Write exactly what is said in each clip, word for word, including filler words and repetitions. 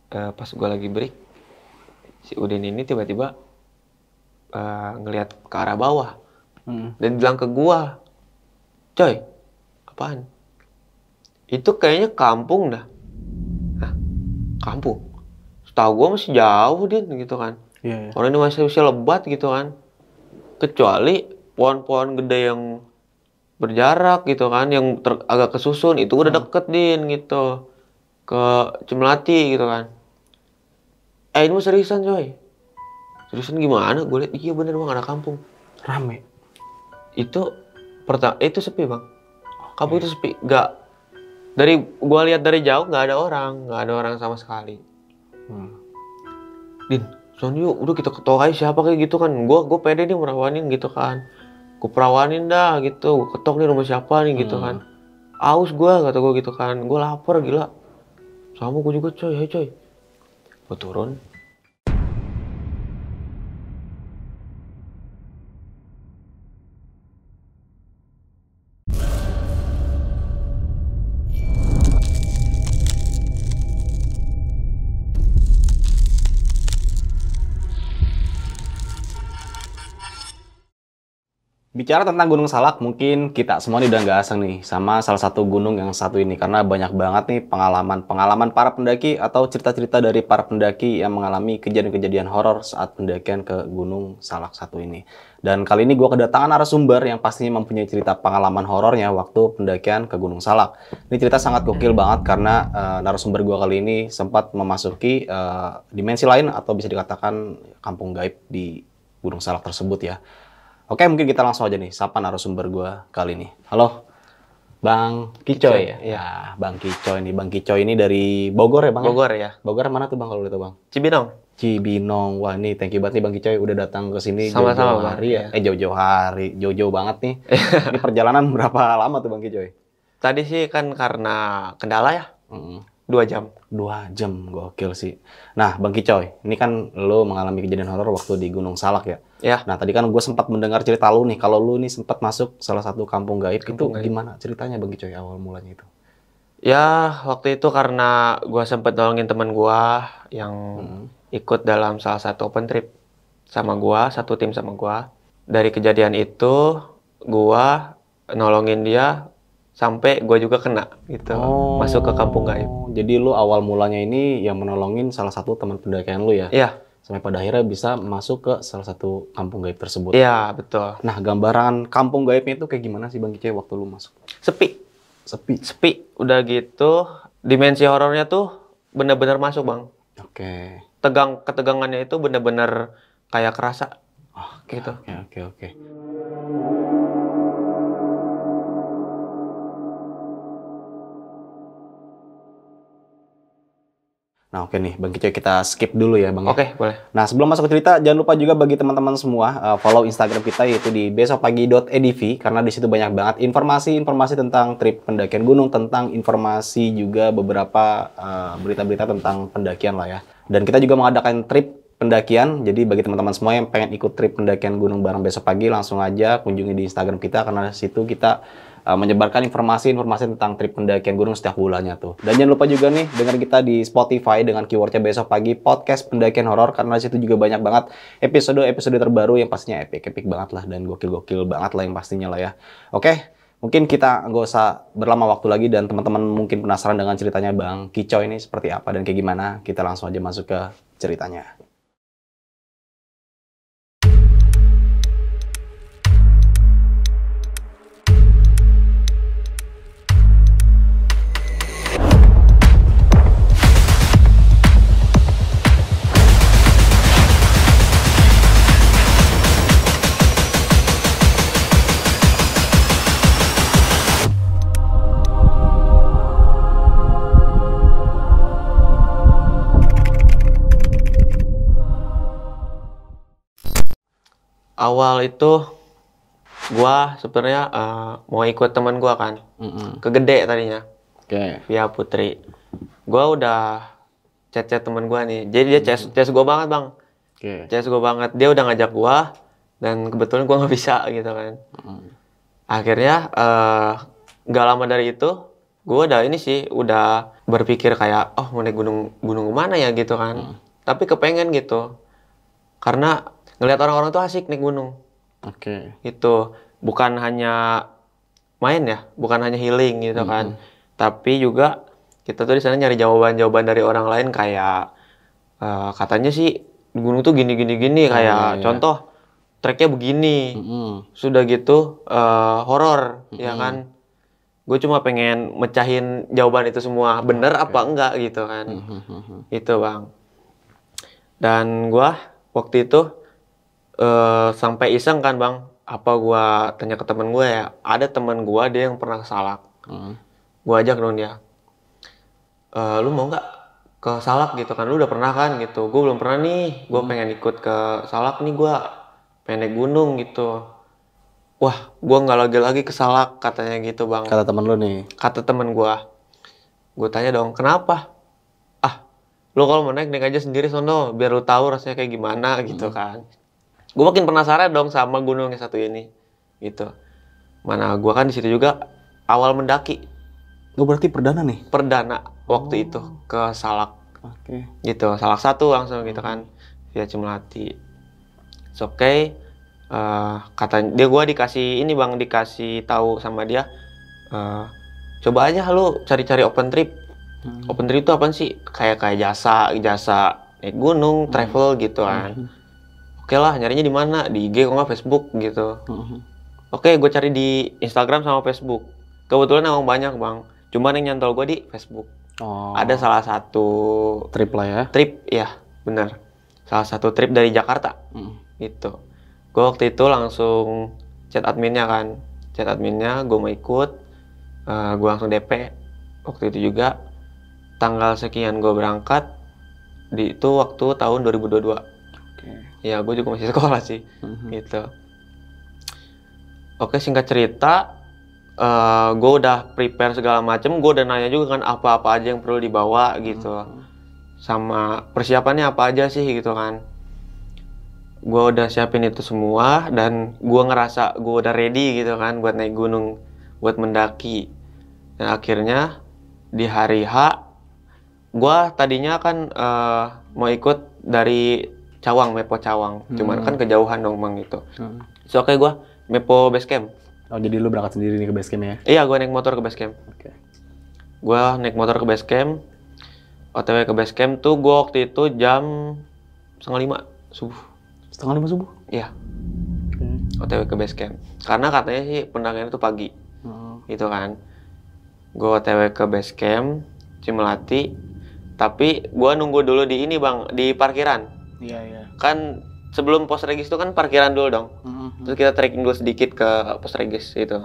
uh, pas gue lagi break, si Udin ini tiba-tiba uh, ngelihat ke arah bawah hmm. dan bilang ke gue, coy, apaan? Itu kayaknya kampung dah. Nah, kampung? Setahu gue masih jauh Din gitu kan. Yeah, yeah. Orang ini masih usia lebat gitu kan. Kecuali pohon-pohon gede yang berjarak gitu kan, yang ter- agak kesusun itu udah hmm. deket Din gitu ke Cimelati gitu kan. Eh ini mah seriusan coy. Seriusan gimana? Gue liat iya bener bang ada kampung. Rame. Itu pertama itu sepi bang. Kampung itu sepi, gak dari gue lihat dari jauh nggak ada orang, nggak ada orang sama sekali. Hmm. Din, son yuk, udah kita ketok aja siapa kayak gitu kan. Gue gue pede nih merawanin gitu kan. Gue perawanin dah gitu. Gue ketok nih rumah siapa nih gitu hmm. kan. Aus gue kata gue gitu kan. Gue lapar gila. Sama gue juga coy, hey coy. Gue turun. Bicara tentang Gunung Salak, mungkin kita semua udah nggak asing nih sama salah satu gunung yang satu ini. Karena banyak banget nih pengalaman-pengalaman para pendaki atau cerita-cerita dari para pendaki yang mengalami kejadian-kejadian horor saat pendakian ke Gunung Salak satu ini. Dan kali ini gue kedatangan narasumber yang pastinya mempunyai cerita pengalaman horornya waktu pendakian ke Gunung Salak. Ini cerita sangat gokil banget karena uh, narasumber gue kali ini sempat memasuki uh, dimensi lain atau bisa dikatakan kampung gaib di Gunung Salak tersebut ya. Oke, mungkin kita langsung aja nih, sapa narasumber gue kali ini. Halo, Bang Kicoy ya? Iya, Bang Kicoy ini. Bang Kicoy ini dari Bogor ya, Bang? Bogor ya. Bogor mana tuh, Bang, kalau itu, Bang? Cibinong. Cibinong. Wah, nih thank you banget nih Bang Kicoy udah datang ke sini jauh-jauh hari ya. Eh, jauh-jauh hari. Jauh-jauh banget nih. Ini perjalanan berapa lama tuh, Bang Kicoy? Tadi sih kan karena kendala ya. Mm-hmm. Dua jam. Dua jam, gokil sih. Nah, Bang Kicoy, ini kan lo mengalami kejadian horor waktu di Gunung Salak ya? Ya. Nah, tadi kan gue sempat mendengar cerita lu nih, kalau lu nih sempat masuk salah satu kampung gaib, kampung itu gaib. Gimana ceritanya Bang Kicoy awal mulanya itu? Ya, waktu itu karena gue sempat nolongin teman gue yang hmm. ikut dalam salah satu open trip sama gue, satu tim sama gue. Dari kejadian itu, gue nolongin dia sampai gue juga kena gitu, oh, masuk ke kampung gaib. Jadi lu awal mulanya ini yang menolongin salah satu teman pendakian lu ya? Iya. Sampai pada akhirnya bisa masuk ke salah satu kampung gaib tersebut. Iya, betul. Nah, gambaran kampung gaibnya itu kayak gimana sih Bang Kicoy waktu lu masuk? Sepi. Sepi? Sepi. Udah gitu, dimensi horornya tuh bener-bener masuk, Bang. Oke. Okay. Tegang, ketegangannya itu bener-bener kayak kerasa. Oh, okay, gitu. Oke, okay, oke, okay, oke. Okay. Nah oke nih Bang Kicoy, kita skip dulu ya Bang. Oke, boleh. Nah sebelum masuk ke cerita, jangan lupa juga bagi teman-teman semua uh, follow Instagram kita yaitu di besokpagi dot e d v karena di situ banyak banget informasi-informasi tentang trip pendakian gunung, tentang informasi juga beberapa berita-berita uh, tentang pendakian lah ya. Dan kita juga mengadakan trip pendakian, jadi bagi teman-teman semua yang pengen ikut trip pendakian gunung bareng besok pagi, langsung aja kunjungi di Instagram kita karena di situ kita uh, menyebarkan informasi-informasi tentang trip pendakian gunung setiap bulannya tuh. Dan jangan lupa juga nih dengar kita di Spotify dengan keywordnya besok pagi podcast pendakian horor karena di situ juga banyak banget episode-episode terbaru yang pastinya epic-epic banget lah dan gokil-gokil banget lah yang pastinya lah ya. Oke, mungkin kita nggak usah berlama waktu lagi dan teman-teman mungkin penasaran dengan ceritanya Bang Kicoy ini seperti apa dan kayak gimana. Kita langsung aja masuk ke ceritanya. Awal itu gua sebenarnya uh, mau ikut teman gua kan, mm-hmm. ke Gede tadinya, okay. via Putri. Gua udah chat-chat teman gua nih, jadi dia mm-hmm. chase gua banget bang, okay. chase gua banget. Dia udah ngajak gua dan kebetulan gua nggak bisa gitu kan. Mm-hmm. Akhirnya uh, gak lama dari itu gue udah ini sih, udah berpikir kayak, oh mau naik gunung gunung kemana ya gitu kan. Hmm. Tapi kepengen gitu. Karena ngelihat orang-orang tuh asik naik gunung. Oke. Okay. Itu bukan hanya main ya, bukan hanya healing gitu hmm. kan. Tapi juga kita tuh di sana nyari jawaban-jawaban dari orang lain kayak uh, katanya sih di gunung tuh gini gini gini oh, kayak iya, iya. contoh treknya begini. Mm-hmm. Sudah gitu uh, horor mm-hmm. ya kan. Gue cuma pengen mecahin jawaban itu semua bener okay. apa enggak gitu kan. Mm-hmm. Itu bang. Dan gue waktu itu uh, sampai iseng kan bang. Apa gue tanya ke temen gue ya. Ada temen gue dia yang pernah ke Salak. Mm-hmm. Gue ajak dong dia. Uh, lu mau nggak ke Salak gitu kan? Lu udah pernah kan gitu. Gue belum pernah nih. Gue mm-hmm. pengen ikut ke Salak nih gue. Pengen naik gunung gitu. Wah, gue nggak lagi-lagi ke Salak katanya gitu bang. Kata temen lu nih? Kata temen gue. Gue tanya dong, kenapa? Ah, lu kalau mau naik, naik aja sendiri sono. Biar lu tahu rasanya kayak gimana gitu hmm. kan. Gue makin penasaran dong sama gunung yang satu ini. Gitu. Mana gue kan di situ juga awal mendaki. Lu berarti perdana nih? Perdana waktu oh. itu ke Salak. Oke. Okay. Gitu, Salak satu langsung gitu kan. Via Cimelati. It's okay. Uh, kata dia gue dikasih ini bang dikasih tahu sama dia uh, coba aja lu cari-cari open trip. Hmm. Open trip itu apa sih kayak kayak jasa jasa naik gunung hmm. travel gitu kan. Hmm. Oke okay lah nyarinya di mana di I G kok nggak Facebook gitu. Hmm. Oke okay, gue cari di Instagram sama Facebook kebetulan emang banyak bang cuman yang nyantol gue di Facebook. Oh. Ada salah satu trip lah ya trip ya bener salah satu trip dari Jakarta hmm. gitu. Gue waktu itu langsung chat adminnya kan, chat adminnya gue mau ikut, uh, gue langsung D P. Waktu itu juga tanggal sekian gue berangkat, di itu waktu tahun dua ribu dua puluh dua. Okay. Ya gue juga masih sekolah sih, mm-hmm. gitu. Oke singkat cerita, uh, gue udah prepare segala macem, gue udah nanya juga kan apa-apa aja yang perlu dibawa gitu, mm-hmm. sama persiapannya apa aja sih gitu kan. Gue udah siapin itu semua dan gue ngerasa gue udah ready gitu kan buat naik gunung, buat mendaki. Dan akhirnya di hari H, gue tadinya kan uh, mau ikut dari Cawang, Mepo Cawang. Hmm. Cuman kan kejauhan dong bang gitu. Hmm. So oke okay, gue Mepo Base Camp. Oh jadi lu berangkat sendiri nih ke Base Camp ya? Iya gue naik motor ke Base Camp. Oke. Okay. Gue naik motor ke Base Camp. O T W ke Base Camp tuh gue waktu itu jam setengah lima subuh. Setengah lima subuh? Iya. Okay. O T W ke base camp. Karena katanya sih pendakian itu pagi. Hmm. Gitu kan. Gue O T W ke base camp, Cimelati. Tapi gue nunggu dulu di ini bang, di parkiran. Iya, iya. Kan sebelum pos regis itu kan parkiran dulu dong. Hmm. Terus kita trekking dulu sedikit ke pos regis itu.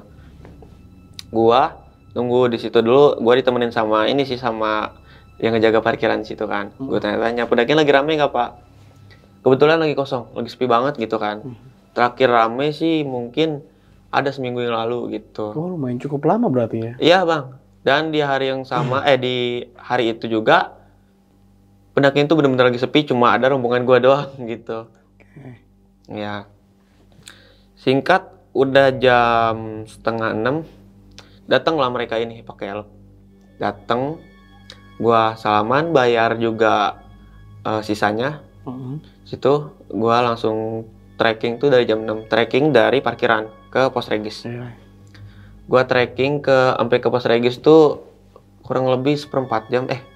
Gue nunggu di situ dulu. Gue ditemenin sama ini sih, sama yang ngejaga parkiran situ kan. Hmm. Gue tanya-tanya, pendakian lagi rame nggak pak? Kebetulan lagi kosong, lagi sepi banget gitu kan. Hmm. Terakhir rame sih mungkin ada seminggu yang lalu gitu. Oh lumayan cukup lama berarti ya? Iya bang. Dan di hari yang sama, hmm. eh di hari itu juga pendakian itu benar-benar lagi sepi, cuma ada rombongan gua doang gitu. Okay. Ya. Singkat, udah jam setengah enam, datanglah mereka ini pakai helm. Datang, gua salaman, bayar juga uh, sisanya. Mm-hmm. Situ gua langsung trekking tuh dari jam enam, trekking dari parkiran ke pos regis. Yeah. Gua trekking ke sampai ke pos regis tuh kurang lebih seperempat jam eh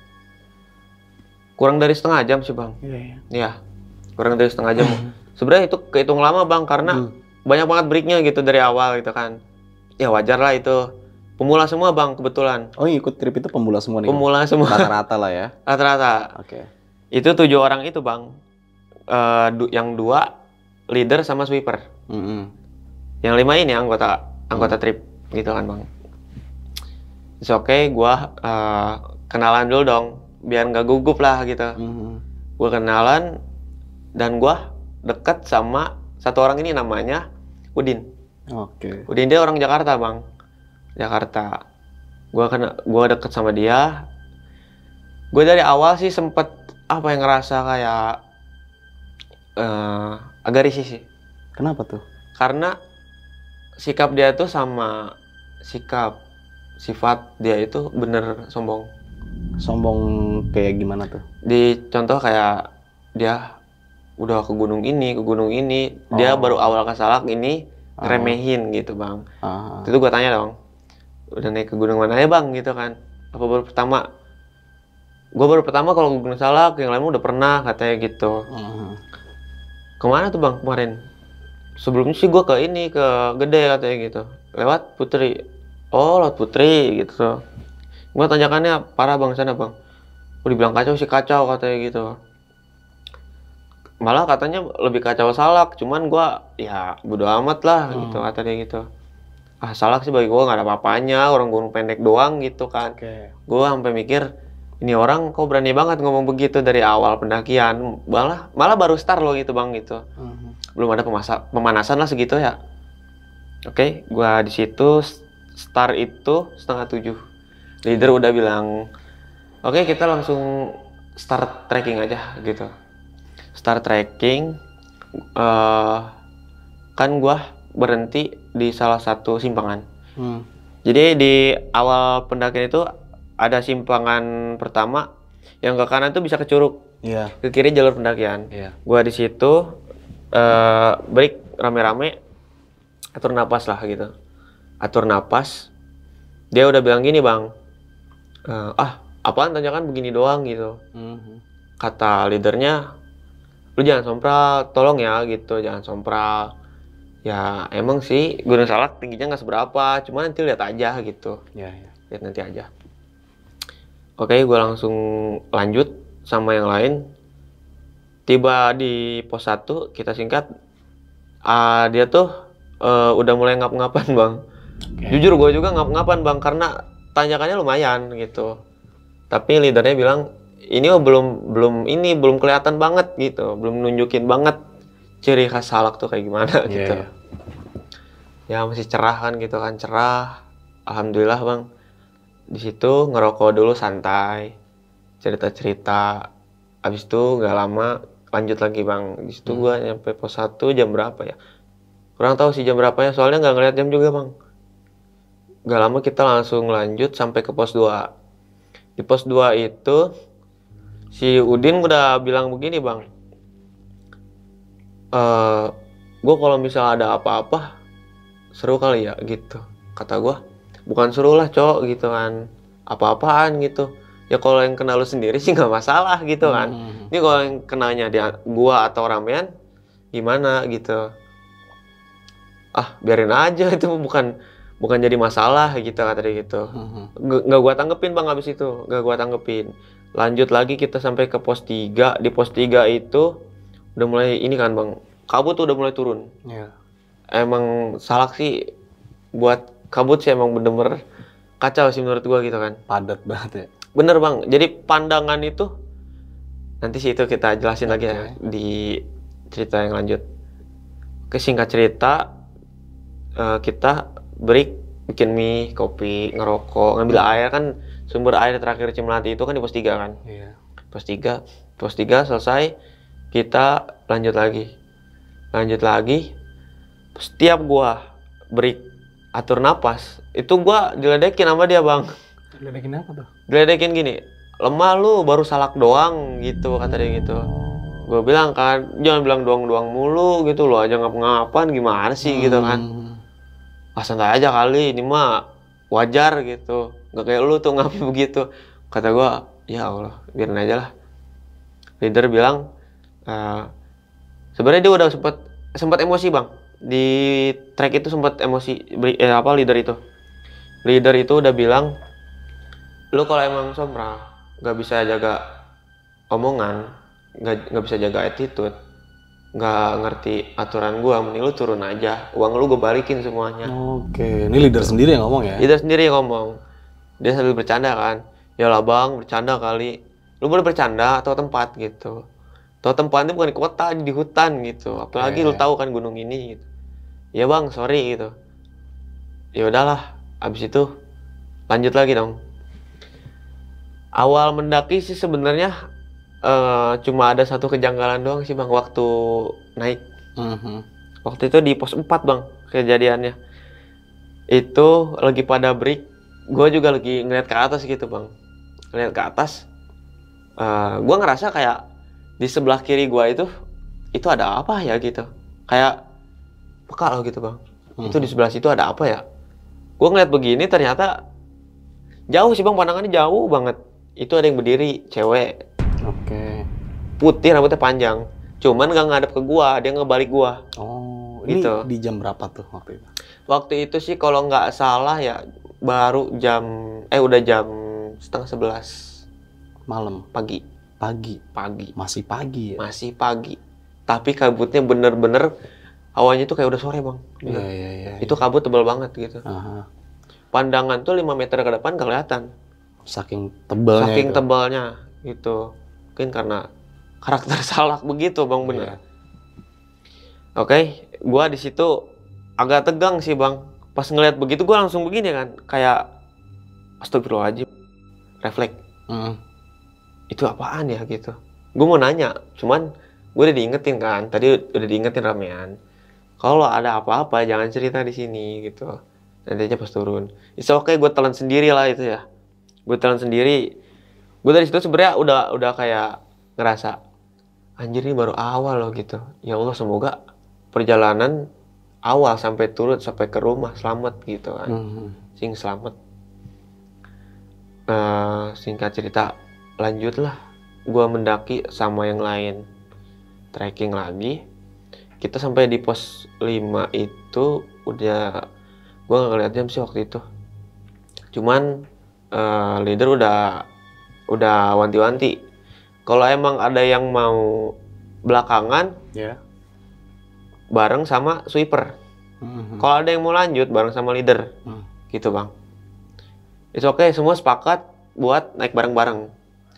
kurang dari setengah jam sih bang. Iya. Yeah, yeah. yeah, kurang dari setengah jam. Sebenarnya itu kehitung lama bang karena mm. banyak banget breaknya gitu dari awal gitu kan. Ya wajar lah itu. Pemula semua bang kebetulan. Oh ikut trip itu pemula semua nih? Pemula semua. Rata-rata lah ya? Rata-rata. Oke. Okay. Itu tujuh orang itu bang, uh, du yang dua leader sama sweeper, mm-hmm. yang lima ini anggota anggota mm. trip gitu kan bang. It's okay, gue uh, kenalan dulu dong, biar nggak gugup lah gitu. Mm-hmm. Gue kenalan dan gue deket sama satu orang ini namanya Udin. Oke. Okay. Udin dia orang Jakarta bang, Jakarta. Gue kena, gue deket sama dia. Gue dari awal sih sempet apa yang ngerasa kayak uh, agak risih sih. Kenapa tuh? Karena sikap dia tuh sama sikap sifat dia itu bener sombong. Sombong kayak gimana tuh? Di contoh kayak dia udah ke gunung ini, ke gunung ini, oh. dia baru awal ke Salak ini ngeremehin uh. gitu bang. Uh. Itu gue tanya dong, udah naik ke gunung mana ya bang gitu kan? Apa baru pertama? Gue baru pertama kalau ke Gunung Salak, yang lain udah pernah katanya gitu. Uh. Kemana tuh bang kemarin? Sebelumnya sih gue ke ini, ke Gede katanya gitu. Lewat Putri. Oh lewat Putri gitu. Gue tanyakannya parah bang sana bang. Gue dibilang kacau sih kacau katanya gitu. Malah katanya lebih kacau Salak, cuman gue ya bodo amat lah hmm. gitu kata dia gitu. Ah Salak sih bagi gue nggak ada apa-apanya, orang gunung pendek doang gitu kan. Okay. Gue sampai mikir ini orang kok berani banget ngomong begitu dari awal pendakian, malah malah baru start loh gitu bang gitu. Hmm. Belum ada pemasa, pemanasan lah segitu ya. Oke, okay, gue di situ start itu setengah tujuh. Leader udah bilang, oke okay, kita langsung start trekking aja gitu. Start trekking, uh, kan gua berhenti di salah satu simpangan. Hmm. Jadi di awal pendakian itu ada simpangan pertama yang ke kanan tuh bisa ke curug, yeah. ke kiri jalur pendakian. Yeah. Gua di situ uh, break rame-rame, atur napas lah gitu. Atur napas. Dia udah bilang gini bang, uh, ah apaan tanyakan begini doang gitu. Hmm. Kata leadernya, lu jangan sompral, tolong ya gitu, jangan sompral. Ya emang sih Gunung Salak tingginya nggak seberapa, cuma nanti lihat aja gitu. Ya, ya. Lihat nanti aja. Oke, gue langsung lanjut sama yang lain. Tiba di pos satu, kita singkat, uh, dia tuh uh, udah mulai ngap-ngapan bang. Okay. Jujur gue juga ngap-ngapan bang, karena tanjakannya lumayan gitu. Tapi leadernya bilang, ini oh, belum belum ini belum kelihatan banget gitu, belum nunjukin banget ciri khas Salak tuh kayak gimana yeah, gitu. Yeah. Ya masih cerah kan gitu kan, cerah. Alhamdulillah bang. Di situ ngerokok dulu santai, cerita-cerita. Abis itu nggak lama lanjut lagi bang. Di situ hmm. gua nyampe pos satu jam berapa ya? Kurang tahu sih jam berapanya, soalnya nggak ngeliat jam juga bang. Gak lama kita langsung lanjut sampai ke pos dua. Di pos dua itu si Udin udah bilang begini bang, e, gue kalau misalnya ada apa-apa seru kali ya gitu. Kata gue, bukan seru lah cok gitu kan, apa-apaan gitu. Ya kalau yang kena lu sendiri sih nggak masalah gitu kan. Hmm. Ini kalau yang kenanya dia gua atau ramean gimana gitu. Ah biarin aja, itu bukan bukan jadi masalah gitu kata dia gitu. Hmm. Nggak gua tanggepin bang abis itu, nggak gua tanggepin. Lanjut lagi kita sampai ke pos tiga. Di pos tiga itu udah mulai ini kan bang, kabut tuh udah mulai turun. Yeah. Emang Salak sih buat kabut sih emang bener-bener kacau sih menurut gua gitu kan. Padat banget ya. Bener bang, jadi pandangan itu nanti sih itu kita jelasin okay. lagi ya di cerita yang lanjut. Oke, singkat cerita uh, kita break, bikin mie, kopi, ngerokok, ngambil hmm. air kan. Sumber air terakhir Cimelati itu kan di pos tiga kan. Iya. Pos tiga, pos tiga selesai, kita lanjut lagi. Lanjut lagi, setiap gua break atur napas, itu gua diledekin sama dia bang. Diledekin apa tuh? Diledekin gini, lemah lu baru Salak doang gitu kata dia gitu. Gua bilang kan, jangan bilang doang-doang mulu gitu, lo aja ngap-ngapan gimana sih hmm. gitu kan. Ah santai aja kali, ini mah wajar gitu. Gak kayak lu tuh ngapain begitu. Kata gua, ya Allah, biarin aja lah. Leader bilang, uh, sebenarnya dia udah sempat sempat emosi bang. Di trek itu sempat emosi. Eh, apa leader itu? Leader itu udah bilang, lu kalau emang sombra, gak bisa jaga omongan, gak, gak bisa jaga attitude, gak ngerti aturan gua, mending lu turun aja. Uang lu gua balikin semuanya. Oke, ini leader sendiri yang ngomong ya? Leader sendiri yang ngomong. Dia sambil bercanda kan, ya lah bang bercanda kali, lu boleh bercanda atau tempat gitu. Atau tempatnya bukan di kota, di hutan gitu. Apalagi okay. lu tahu kan gunung ini gitu. Ya bang sorry gitu. Ya udahlah, abis itu lanjut lagi dong. Awal mendaki sih sebenarnya uh, cuma ada satu kejanggalan doang sih bang waktu naik. Mm-hmm. Waktu itu di pos empat bang kejadiannya. Itu lagi pada break gue juga lagi ngeliat ke atas gitu bang, ngeliat ke atas. Uh, gue ngerasa kayak di sebelah kiri gue itu itu ada apa ya gitu, kayak peka loh gitu bang. Hmm. Itu di sebelah situ ada apa ya? Gue ngeliat begini ternyata jauh sih bang, pandangannya jauh banget. Itu ada yang berdiri, cewek. Oke. Okay. Putih, rambutnya panjang. Cuman gak ngadep ke gua, dia ngebalik gua. Oh, gitu. Ini di jam berapa tuh waktu itu? Waktu itu sih kalau nggak salah ya baru jam, eh udah jam setengah sebelas. Malam? Pagi. Pagi? Pagi. Masih pagi ya? Masih pagi. Tapi kabutnya bener-bener, awalnya tuh kayak udah sore bang. Iya, iya, iya. Itu kabut tebal banget gitu. Aha. Pandangan tuh lima meter ke depan gak kelihatan. Saking tebalnya. Saking itu. tebalnya gitu. Mungkin karena karakter Salak begitu bang, bener. Yeah. Oke, okay, gua di situ agak tegang sih bang. Pas ngeliat begitu gua langsung begini kan, kayak astagfirullahaladzim, refleks. Mm. Itu apaan ya gitu. Gua mau nanya, cuman gua udah diingetin kan. Tadi udah diingetin ramean. Kalau ada apa-apa jangan cerita di sini gitu. Nanti aja pas turun. It's okay, gua telan sendiri lah itu ya. Gue telan sendiri. Gue dari situ sebenarnya udah udah kayak ngerasa anjir ini baru awal loh gitu. Ya Allah semoga perjalanan awal sampai turun sampai ke rumah selamat gitu kan. Mm-hmm. Sing selamat. Uh, singkat cerita lanjutlah. Gue mendaki sama yang lain. Trekking lagi. Kita sampai di pos lima itu udah, gue gak ngeliat jam sih waktu itu. Cuman Uh, leader udah udah wanti-wanti kalau emang ada yang mau belakangan yeah. bareng sama sweeper. Mm-hmm. Kalau ada yang mau lanjut bareng sama leader. Mm. Gitu bang. It's okay, semua sepakat buat naik bareng-bareng.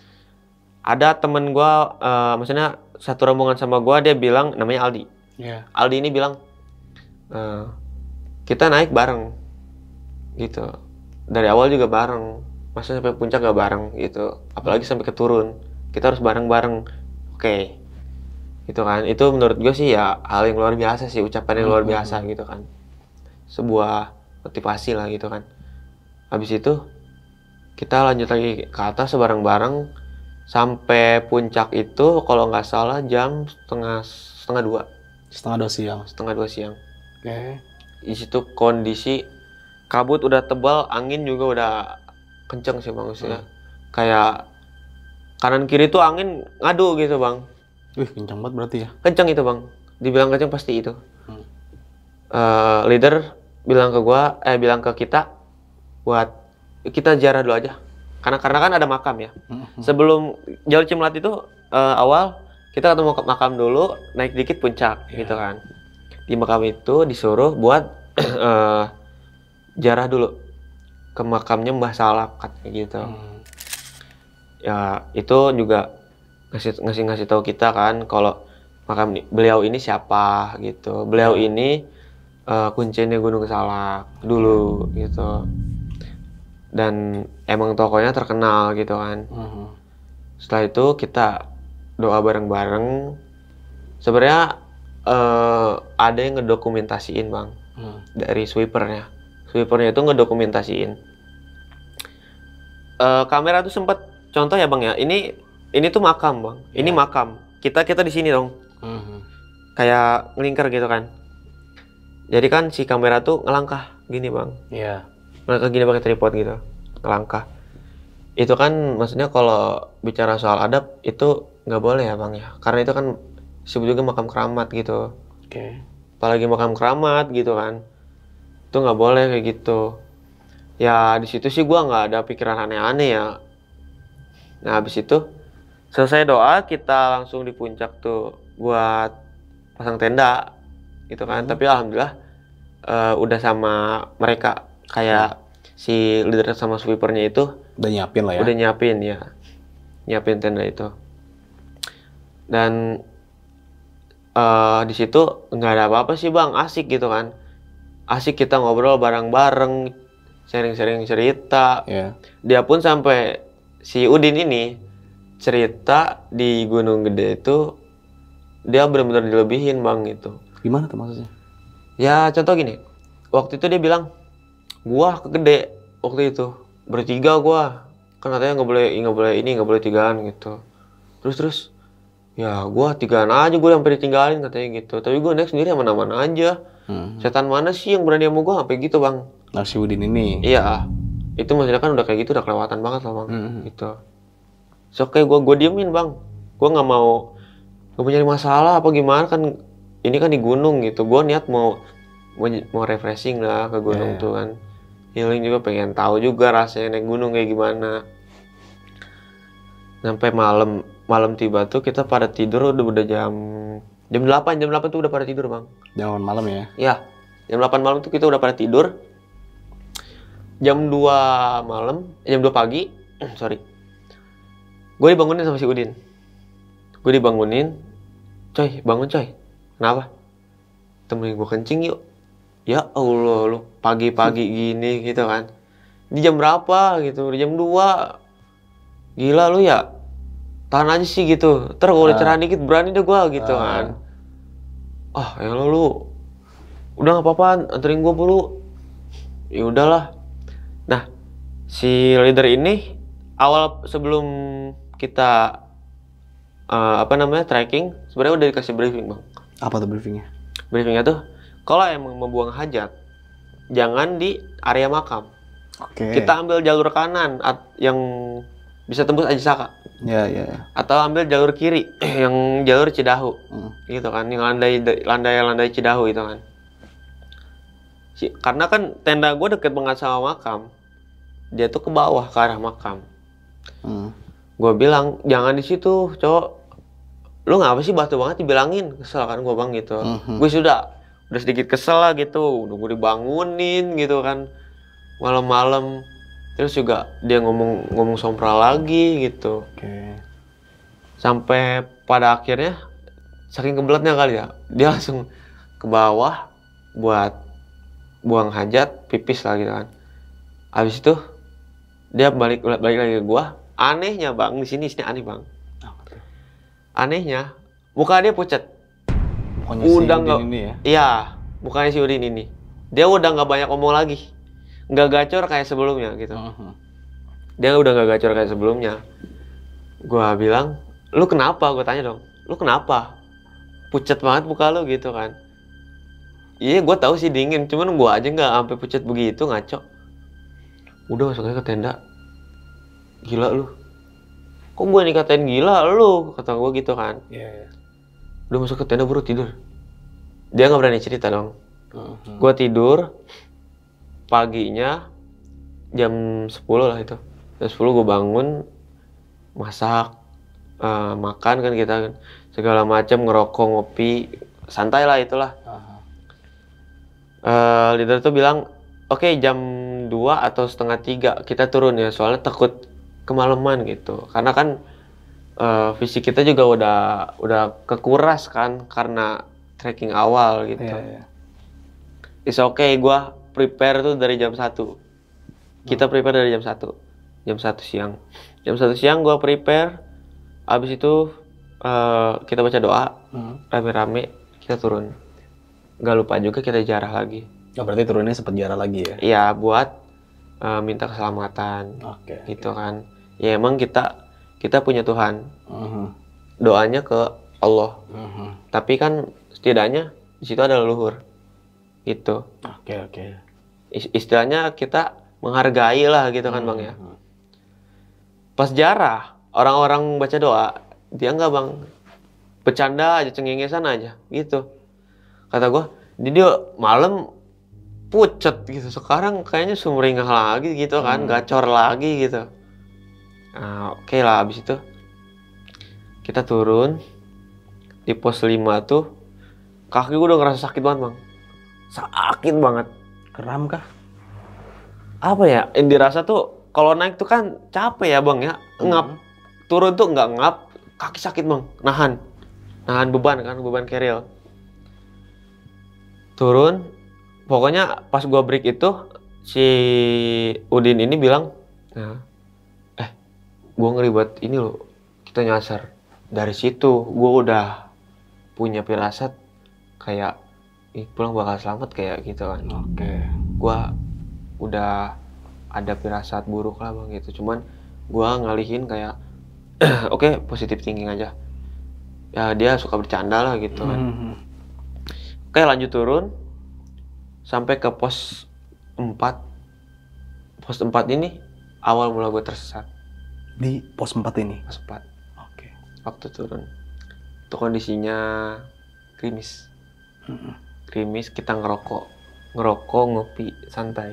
Ada temen gue, uh, maksudnya satu rombongan sama gue, dia bilang namanya Aldi. Yeah. Aldi ini bilang uh, kita naik bareng gitu. Dari awal juga bareng, masa sampai puncak gak bareng gitu, apalagi sampai ke turun, kita harus bareng-bareng, oke, okay. Gitu kan, itu menurut gue sih ya hal yang luar biasa sih, ucapan yang luar biasa mm-hmm. gitu kan, sebuah motivasi lah gitu kan. Habis itu kita lanjut lagi ke atas bareng-bareng sampai puncak itu kalau nggak salah jam setengah setengah dua, setengah dua siang, setengah dua siang. Oke. Okay. Di situ kondisi kabut udah tebal, angin juga udah kenceng sih bang, maksudnya hmm. kayak kanan kiri tuh angin ngadu gitu bang. Wih kenceng banget berarti ya? Kenceng itu bang, dibilang kenceng pasti itu. Hmm. Uh, leader bilang ke gua, eh bilang ke kita buat kita ziarah dulu aja, karena karena kan ada makam ya. Hmm. Sebelum Jalur Cimlet itu uh, awal kita ketemu makam dulu, naik dikit puncak yeah. gitu kan. Di makam itu disuruh buat uh, jarah dulu ke makamnya Mbah Salak katanya gitu. Hmm. Ya itu juga ngasih ngasih ngasih tahu kita kan kalau makam beliau ini siapa gitu. Beliau hmm. ini uh, kuncinya Gunung Salak dulu gitu. Dan emang tokonya terkenal gitu kan. Hmm. Setelah itu kita doa bareng-bareng. Sebenarnya uh, ada yang ngedokumentasiin bang hmm. dari sweepernya. Sweepernya itu ngedokumentasiin. Uh, kamera tuh sempat contoh ya bang ya. Ini ini tuh makam bang. Ini yeah. makam. Kita kita di sini dong. Mm-hmm. Kayak ngelingkar gitu kan. Jadi kan si kamera tuh ngelangkah gini bang. Iya. Yeah. Ngelangkah gini pakai tripod gitu. Ngelangkah. Itu kan maksudnya kalau bicara soal adab itu nggak boleh ya bang ya. Karena itu kan disebut juga makam keramat gitu. Oke. Okay. Apalagi makam keramat gitu kan. Itu nggak boleh kayak gitu. Ya di situ sih gue nggak ada pikiran aneh-aneh ya. Nah habis itu selesai doa kita langsung di puncak tuh buat pasang tenda gitu kan. Hmm. Tapi alhamdulillah uh, udah sama mereka kayak hmm. si leader sama sweepernya itu udah nyiapin lah ya. Udah nyiapin ya, nyiapin tenda itu. Dan uh, di situ nggak ada apa-apa sih bang, asik gitu kan. Asik kita ngobrol bareng-bareng, sharing-sharing cerita. Yeah. Dia pun sampai si Udin ini cerita di Gunung Gede itu dia benar-benar dilebihin bang gitu. Gimana tuh maksudnya? Ya contoh gini, waktu itu dia bilang, gua ke Gede waktu itu bertiga gua, kan katanya nggak boleh nggak boleh ini nggak boleh tigaan gitu. Terus terus ya gua tigaan aja, gua sampai ditinggalin katanya gitu. Tapi gua naik sendiri aman-aman aja. Hmm. Setan mana sih yang berani sama gua sampai gitu bang? Nah si Udin ini? Iya, itu maksudnya kan udah kayak gitu udah kelewatan banget lah bang. Hmm. Gitu. So kayak gua gua diemin bang, gua nggak mau nggak mau nyari masalah apa gimana kan? Ini kan di gunung gitu. Gua niat mau mau, mau refreshing lah ke gunung yeah. tuh kan. Healing juga, pengen tahu juga rasanya naik gunung kayak gimana. Sampai malam malam tiba tuh kita pada tidur udah udah jam jam delapan jam delapan tuh udah pada tidur bang. Jam malam ya? Iya, jam delapan malam tuh kita udah pada tidur. Jam dua malam, jam dua pagi, sorry. Gue dibangunin sama si Udin. Gue dibangunin, coy bangun coy. Kenapa? Temenin gue kencing yuk. Ya Allah lu pagi-pagi gini gitu kan. Di jam berapa gitu? Di jam dua. Gila lu ya. Tahan aja sih gitu. Ntar kalau udah cerah dikit berani deh gua gitu uh. kan. Ah, ya lo lu. Udah enggak apa-apa, anterin gua dulu. Ya udahlah. Nah, si leader ini awal sebelum kita uh, apa namanya trekking, sebenarnya udah dikasih briefing, Bang. Apa tuh briefingnya? Briefingnya tuh kalau emang membuang hajat, jangan di area makam. Oke. Okay. Kita ambil jalur kanan yang bisa tembus Aji Saka. Ya, ya, ya. Atau ambil jalur kiri yang jalur Cidahu. Hmm. Gitu kan, yang landai landai landai Cidahu itu kan. Karena kan tenda gue deket banget sama makam. Dia tuh ke bawah ke arah makam. Hmm. Gue bilang, jangan di situ, cowok. Lu ngapa sih batu banget dibilangin? Kesel kan gue bang gitu. Hmm. Gue sudah udah sedikit kesel lah gitu, udah gue dibangunin gitu kan malam-malam, terus juga dia ngomong ngomong sompral lagi gitu. Oke. Sampai pada akhirnya saking kebelatnya kali ya, dia langsung ke bawah buat buang hajat, pipis lah gitu kan. Habis itu dia balik balik lagi ke gua. Anehnya bang, di sini sini aneh bang. Anehnya muka dia pucat. Pokoknya udah si nggak, ya? Iya, bukannya si Udin ini. Dia udah nggak banyak ngomong lagi, nggak gacor kayak sebelumnya gitu. Uh-huh. Dia udah nggak gacor kayak sebelumnya. Gua bilang, lu kenapa? Gua tanya dong, lu kenapa? Pucat banget muka lu gitu kan? Iya, gua tahu sih dingin, cuman gua aja nggak sampai pucat begitu, ngaco. Udah masuk aja ke tenda. Gila lu. Kok gua dikatain gila lu? Kata gua gitu kan. Iya. Yeah, yeah. Udah masuk ke tenda baru tidur. Dia nggak berani cerita dong. Uh-huh. Gue tidur paginya jam sepuluh lah itu. Jam sepuluh gue bangun, masak, uh, makan kan kita kan segala macam, ngerokok, ngopi, santai lah itulah. Uh-huh. Uh, leader tuh bilang, oke okay, jam dua atau setengah tiga kita turun ya, soalnya takut kemalaman gitu. Karena kan Uh, fisik kita juga udah udah kekuras kan karena trekking awal gitu. Yeah, yeah. It's okay, gua prepare tuh dari jam satu. Kita prepare dari jam satu. Jam satu siang. Jam satu siang gua prepare. Habis itu uh, kita baca doa, hmm. rame-rame kita turun. Gak lupa juga kita jarah lagi. Oh, berarti turunnya sempat jarah lagi ya? Iya, buat uh, minta keselamatan. Oke. Okay, gitu okay. kan. Ya emang kita kita punya Tuhan, uh-huh. doanya ke Allah. Uh-huh. Tapi kan setidaknya di situ ada leluhur, gitu. Oke okay, oke. Okay. Istilahnya kita menghargai lah, gitu kan uh-huh. bang ya. Pas jarah, orang-orang baca doa, dia nggak bang, bercanda aja, cengengesan aja, gitu. Kata gue, dia malam pucet gitu. Sekarang kayaknya sumringah lagi, gitu kan, uh-huh. gacor lagi, gitu. Nah, oke okay lah, abis itu kita turun di pos lima tuh, kaki gue udah ngerasa sakit banget bang, sakit banget. Kram kah? Apa ya? Yang dirasa tuh kalau naik tuh kan capek ya bang ya, ngap. Hmm. Turun tuh nggak ngap, kaki sakit bang, nahan, nahan beban kan, beban keril. Turun, pokoknya pas gue break itu si Udin ini bilang, nah, gue ngeribet ini loh, kita nyasar. Dari situ gue udah punya firasat kayak ih pulang bakal selamat kayak gitu kan. Oke. Okay. Gue udah ada firasat buruk lah bang gitu. Cuman gue ngalihin kayak oke okay, positive thinking aja. Ya dia suka bercanda lah gitu kan. Mm-hmm. Oke okay, lanjut turun sampai ke pos empat. Pos empat ini awal mula gue tersesat. Di pos empat ini? Pos empat. Oke. Okay. Waktu turun. Itu kondisinya krimis. Mm-hmm. Krimis, kita ngerokok. Ngerokok, ngopi, santai.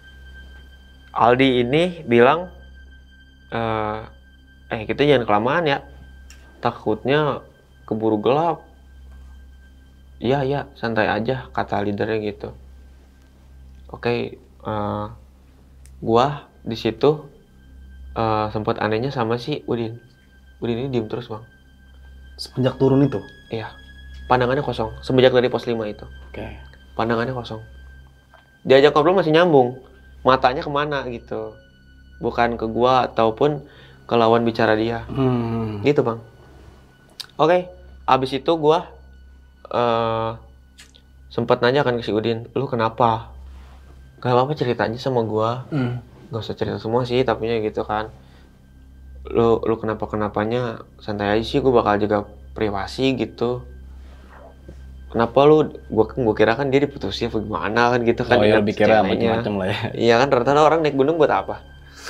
Aldi ini bilang, eh, eh kita jangan kelamaan ya. Takutnya keburu gelap. Iya, iya, santai aja, kata leadernya gitu. Oke, okay, uh, gua di situ uh, sempat anehnya sama si Udin. Udin ini diem terus bang. Semenjak turun itu? Iya, pandangannya kosong. Semenjak dari pos lima itu. Oke. Okay. Pandangannya kosong. Diajak ngobrol masih nyambung. Matanya kemana gitu. Bukan ke gua ataupun ke lawan bicara dia. Hmm. Gitu bang. Oke, okay, abis itu gua uh, sempat nanya kan ke si Udin, lu kenapa? Gak apa-apa ceritanya sama gua. Hmm. Gak usah cerita semua sih, tapi gitu kan. Lu lu kenapa-kenapanya santai aja sih, gua bakal jaga privasi gitu. Kenapa lu, gua kan gua kira kan dia diputusin apa gimana kan gitu kan. Oh iya, lebih kira macam-macam lah ya. Iya kan, rata-rata orang naik gunung buat apa?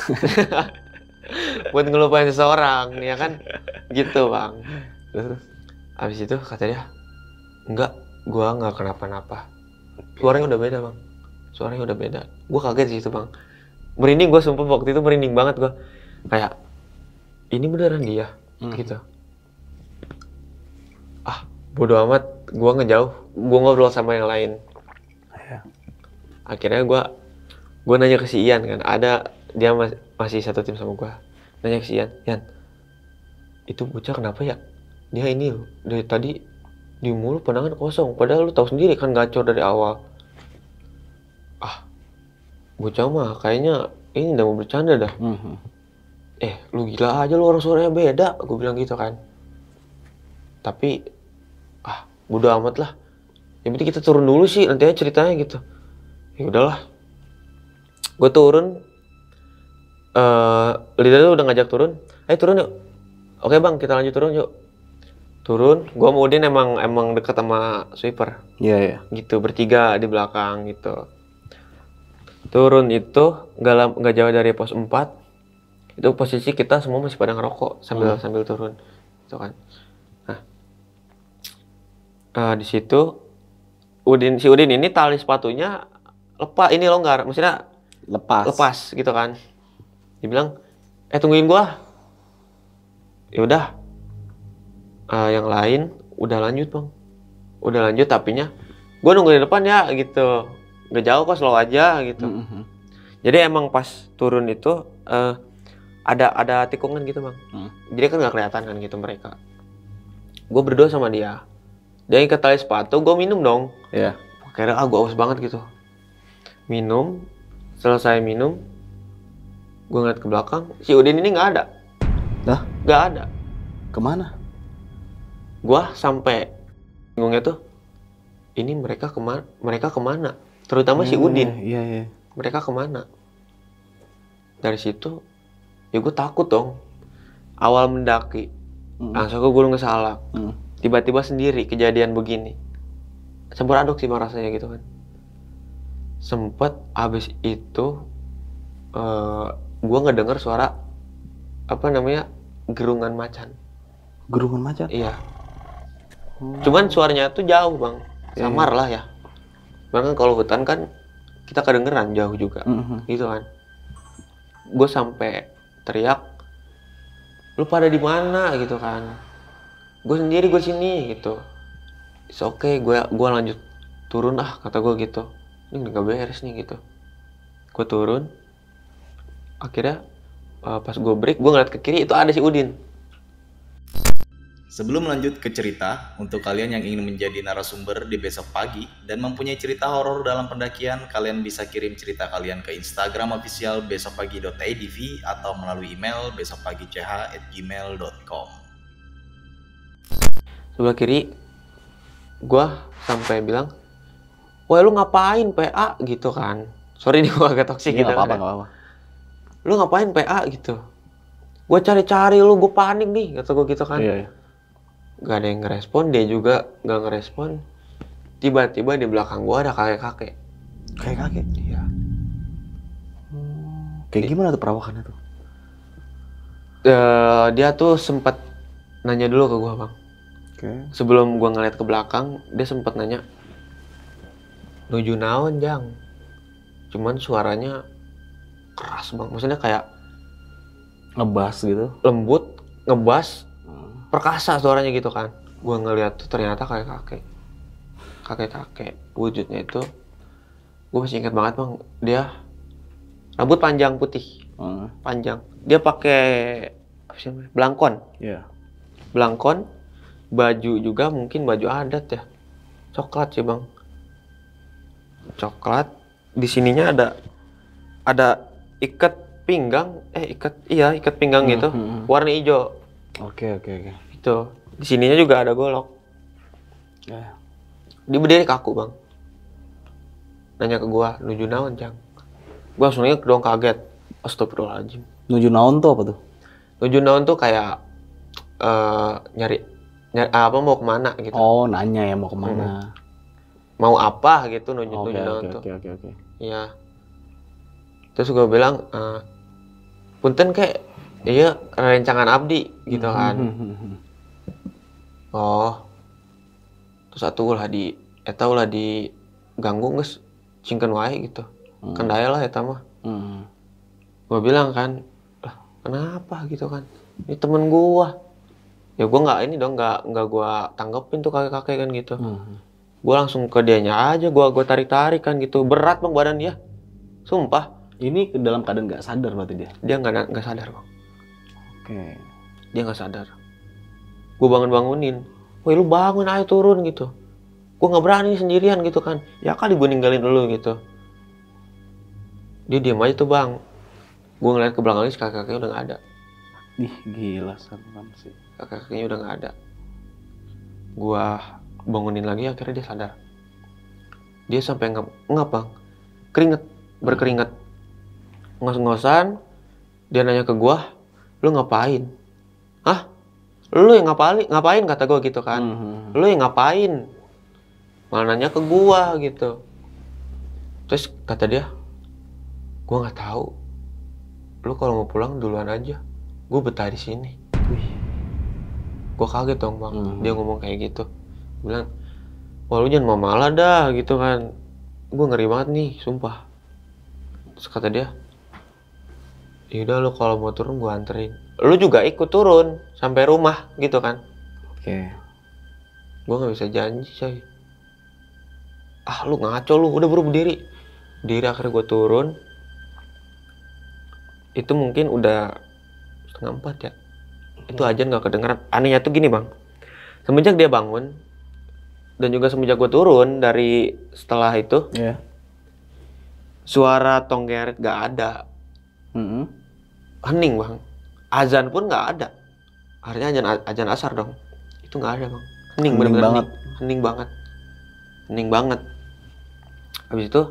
Buat ngelupain seseorang, ya kan? Gitu bang. Terus abis itu kata dia, enggak, gua nggak kenapa-napa. Suaranya udah beda bang. Suaranya udah beda. Gue kaget sih itu bang. Merinding gue, sumpah waktu itu merinding banget gue. Kayak, ini beneran dia? Hmm. Gitu. Ah, bodo amat. Gue ngejauh. Gue ngobrol sama yang lain. Ya. Akhirnya gue, gue nanya ke si Ian kan. Ada, dia mas, masih satu tim sama gue. Nanya ke si Ian, Ian, itu bocah kenapa ya? Dia ini loh, dari tadi di mulut pandangan kosong. Padahal lu tahu sendiri kan gacor dari awal. Ah, bocah mah kayaknya ini udah mau bercanda dah. Mm-hmm. Eh, lu gila aja lu, orang suaranya beda. Gue bilang gitu kan. Tapi, ah, bodo amat lah. Yang penting kita turun dulu sih, nanti aja ceritanya gitu. Ya udahlah. Gue turun. Uh, leader tuh udah ngajak turun. Ayo turun yuk. Oke bang, kita lanjut turun yuk. Turun. Gue sama Udin emang emang dekat sama sweeper. Iya yeah, iya. Yeah. Gitu, bertiga di belakang gitu. Turun itu nggak nggak jauh dari pos empat. Itu posisi kita semua masih pada ngerokok sambil hmm. sambil turun, gitu kan. Nah, uh, di situ Udin si Udin ini tali sepatunya lepas, ini longgar, maksudnya lepas, lepas gitu kan. Dia bilang, eh tungguin gua. Ya udah, uh, yang lain udah lanjut bang, udah lanjut tapinya, gua nunggu di depan ya gitu. Gak jauh kok, slow aja gitu. Mm-hmm. Jadi emang pas turun itu uh, ada ada tikungan gitu bang. Mm. Jadi kan nggak kelihatan kan gitu mereka. Gue berdua sama dia. Dia ikat tali sepatu, gue minum dong. Iya. Yeah. Kira ah gue aus banget gitu. Minum, selesai minum, gue ngeliat ke belakang. Si Udin ini nggak ada. Dah? Nggak ada. Kemana? Gue sampai bingungnya tuh. Ini mereka kemana? Mereka kemana? Terutama hmm, si Udin, iya, iya. Mereka kemana? Dari situ, ya gue takut dong. Awal mendaki, hmm. langsung ke Gunung Salak. Hmm. Tiba-tiba sendiri kejadian begini. Campur aduk sih rasanya gitu kan. Sempet abis itu, uh, gue ngedenger suara, apa namanya, gerungan macan. Gerungan macan? Iya. Hmm. Cuman suaranya tuh jauh bang, samar yeah. lah ya. Bahkan kalau hutan kan kita kedengeran jauh juga, mm-hmm. gitu kan. Gue sampai teriak, lu pada di mana gitu kan. Gue sendiri, gue sini gitu. It's okay, gue gue lanjut turun ah, kata gue gitu. Ini nggak beres nih gitu. Gue turun, akhirnya uh, pas gue break, gue ngeliat ke kiri itu ada si Udin. Sebelum lanjut ke cerita, untuk kalian yang ingin menjadi narasumber di besok pagi dan mempunyai cerita horor dalam pendakian, kalian bisa kirim cerita kalian ke Instagram official besokpagi dot a d v atau melalui email besokpagi c h at gmail dot com. Sebelah kiri, gue sampai bilang, wah lu ngapain P A gitu kan? Sorry nih gue agak toksik gitu kan. Gak apa-apa. lu ngapain P A gitu. Gue cari-cari lu, gue panik nih, kata gue gitu kan. Iya, iya. Gak ada yang ngerespon, dia juga gak ngerespon. Tiba-tiba di belakang gue ada kakek-kakek. Kakek-kakek? Iya. Hmm, kayak gimana tuh perawakannya tuh? Uh, dia tuh sempat nanya dulu ke gue bang. Okay. Sebelum gue ngeliat ke belakang, dia sempat nanya, nuju naon jang? Cuman suaranya keras bang, maksudnya kayak ngebas gitu, lembut, ngebas, hmm. perkasa suaranya gitu kan. Gue ngeliat tuh ternyata kayak kakek, kakek-kakek wujudnya itu, gue masih ingat banget bang. Dia rambut panjang putih, hmm. panjang. Dia pakai apa sih namanya? Belangkon. Yeah. Belangkon, baju juga mungkin baju adat ya, coklat sih bang, coklat. Di sininya ada ada ikat pinggang, eh ikat iya ikat pinggang hmm, gitu, hmm. warna hijau. Oke oke oke. Itu di sininya juga ada golok. Yeah. Dia berdiri kaku bang. Nanya ke gua, nuju naon jang? Gua langsung inget dong, kaget. Astagfirullahaladzim. Nuju naon tuh apa tuh? Nuju naon tuh kayak uh, nyari, nyari apa mau kemana gitu. Oh nanya ya mau kemana? Hmm. Mau apa gitu nuju okay, nuju naon okay, tuh. Oke oke oke. Iya. Terus gue bilang, uh, punten kayak, iya rencangan abdi gitu kan. Oh, terus atuh lah di, eta ulah di ganggu nges, cingken wae gitu. Hmm. Kendaya lah eta mah. Hmm. Gue bilang kan, lah kenapa gitu kan? Ini temen gua. Ya gua nggak ini dong, nggak nggak gua tanggepin tuh kakek-kakek kan gitu. Hmm. Gua langsung ke dianya aja, gua gua tarik-tarik kan gitu. Berat bang badan dia, sumpah. Ini dalam keadaan nggak sadar berarti dia? Dia nggak nggak sadar bang. Oke. Okay. Dia nggak sadar. Gue bangun-bangunin. Woi lu bangun ayo turun gitu. Gue nggak berani sendirian gitu kan. Ya kali gue ninggalin dulu gitu. Dia diam aja tuh bang. Gue ngeliat ke belakangnya, kakek-kakeknya udah nggak ada. Ih gila serem sih. Kakek-kakeknya udah nggak ada. Gue bangunin lagi, akhirnya dia sadar. Dia sampai ngap, ngap bang. Keringet, berkeringet. Ngos-ngosan, dia nanya ke gua, lu ngapain? Hah? Lu yang ngapain? Ngapain kata gua gitu kan? Mm-hmm. Lu yang ngapain? Malah nanya ke gua gitu. Terus kata dia, gua nggak tahu. Lu kalau mau pulang duluan aja. Gua betah di sini. Wih. Gua kaget dong bang. Mm-hmm. Dia ngomong kayak gitu. Gua bilang, wah lu jangan mau malah dah gitu kan. Gua ngeri banget nih, sumpah. Terus kata dia, yaudah lu kalau mau turun gua anterin. Lu juga ikut turun sampai rumah gitu kan. Oke. Okay. Gua nggak bisa janji coy. Ah lu ngaco lu, udah buru berdiri. Diri akhirnya gua turun. Itu mungkin udah setengah empat ya. Itu aja nggak kedengeran. Anehnya tuh gini bang. Semenjak dia bangun dan juga semenjak gua turun dari setelah itu, yeah. Suara tonggeret gak ada. Mm-hmm. Hening bang, azan pun nggak ada. Akhirnya azan azan asar dong, itu nggak ada bang. Hening, hening banget, hening. hening banget, hening banget. Habis itu,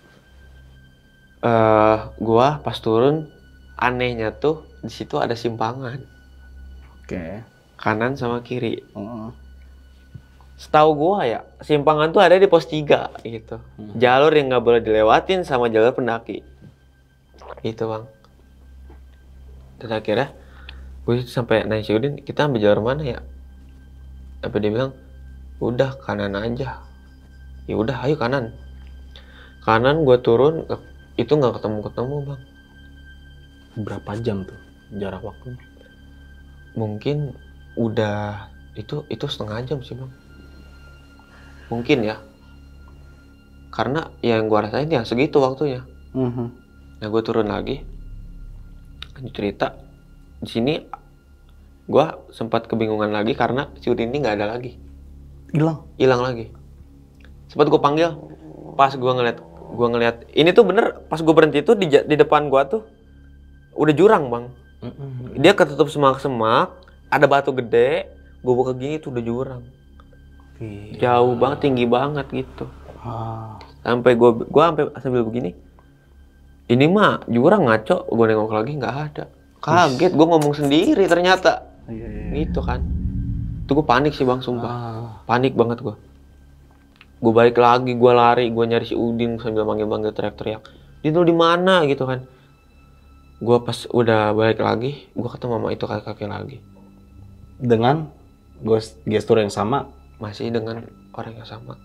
uh, gua pas turun, anehnya tuh di situ ada simpangan. Oke. Okay. Kanan sama kiri. Uh-uh. Setahu gua ya, simpangan tuh ada di pos tiga gitu. Hmm. Jalur yang nggak boleh dilewatin sama jalur pendaki. Gitu bang. Dan akhirnya gue sampai nanya si Udin, kita ambil jalur mana ya? Tapi dia bilang, udah kanan aja. Ya udah, ayo kanan. Kanan gue turun, itu nggak ketemu-ketemu bang. Berapa jam tuh jarak waktunya? Mungkin udah itu itu setengah jam sih bang. Mungkin ya. Karena yang gue rasain ya segitu waktunya. Mm-hmm. Nah gue turun lagi. Lanjut cerita, di sini gue sempat kebingungan lagi karena si Udin ini nggak ada lagi, hilang, hilang lagi. Sempat gue panggil, pas gue ngeliat, gue ngeliat, ini tuh bener, pas gue berhenti tuh di, di depan gue tuh udah jurang bang, mm-hmm. Dia ketutup semak-semak, ada batu gede, gue buka gini tuh udah jurang, iya. Jauh banget, tinggi banget gitu, ah. Sampai gue, gue sampai sambil begini. Ini mah jurang ngaco, gue nengok lagi nggak ada. Kaget, gue ngomong sendiri ternyata. Iya, iya. Gitu kan. Itu gue panik sih bang, sumpah. Ah. Panik banget gue. Gue balik lagi, gue lari, gue nyari si Udin sambil manggil-manggil teriak-teriak. Din lu di mana gitu kan. Gue pas udah balik lagi, gue ketemu sama itu kakek-kakek lagi. Dengan gestur yang sama? Masih dengan orang yang sama.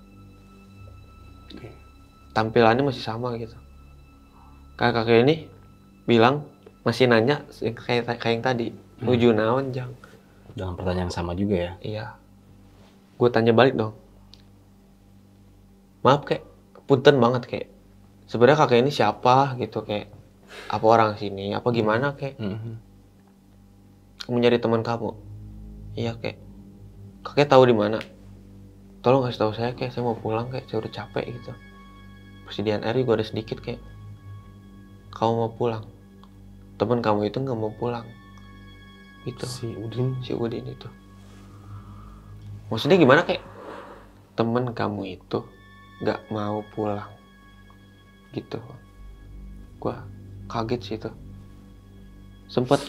Tampilannya masih sama gitu. Kakek-kakek ini bilang, masih nanya kayak kayak yang tadi, nuju naon jang. Dengan pertanyaan sama juga ya? Iya. Gue tanya balik dong. Maaf kek, punten banget kek. Sebenarnya kakek ini siapa gitu kek? Apa orang sini? Apa gimana kek? Mm-hmm. Kamu nyari teman kamu? Iya kek. Kakek tahu di mana? Tolong kasih tahu saya kek. Saya mau pulang kek. Saya udah capek gitu. Persediaan air gue ada sedikit kek. Kamu mau pulang? Teman kamu itu nggak mau pulang. Gitu. Si Udin? Si Udin itu. Maksudnya gimana kek? Teman kamu itu nggak mau pulang. Gitu. Gua kaget sih itu. Sempet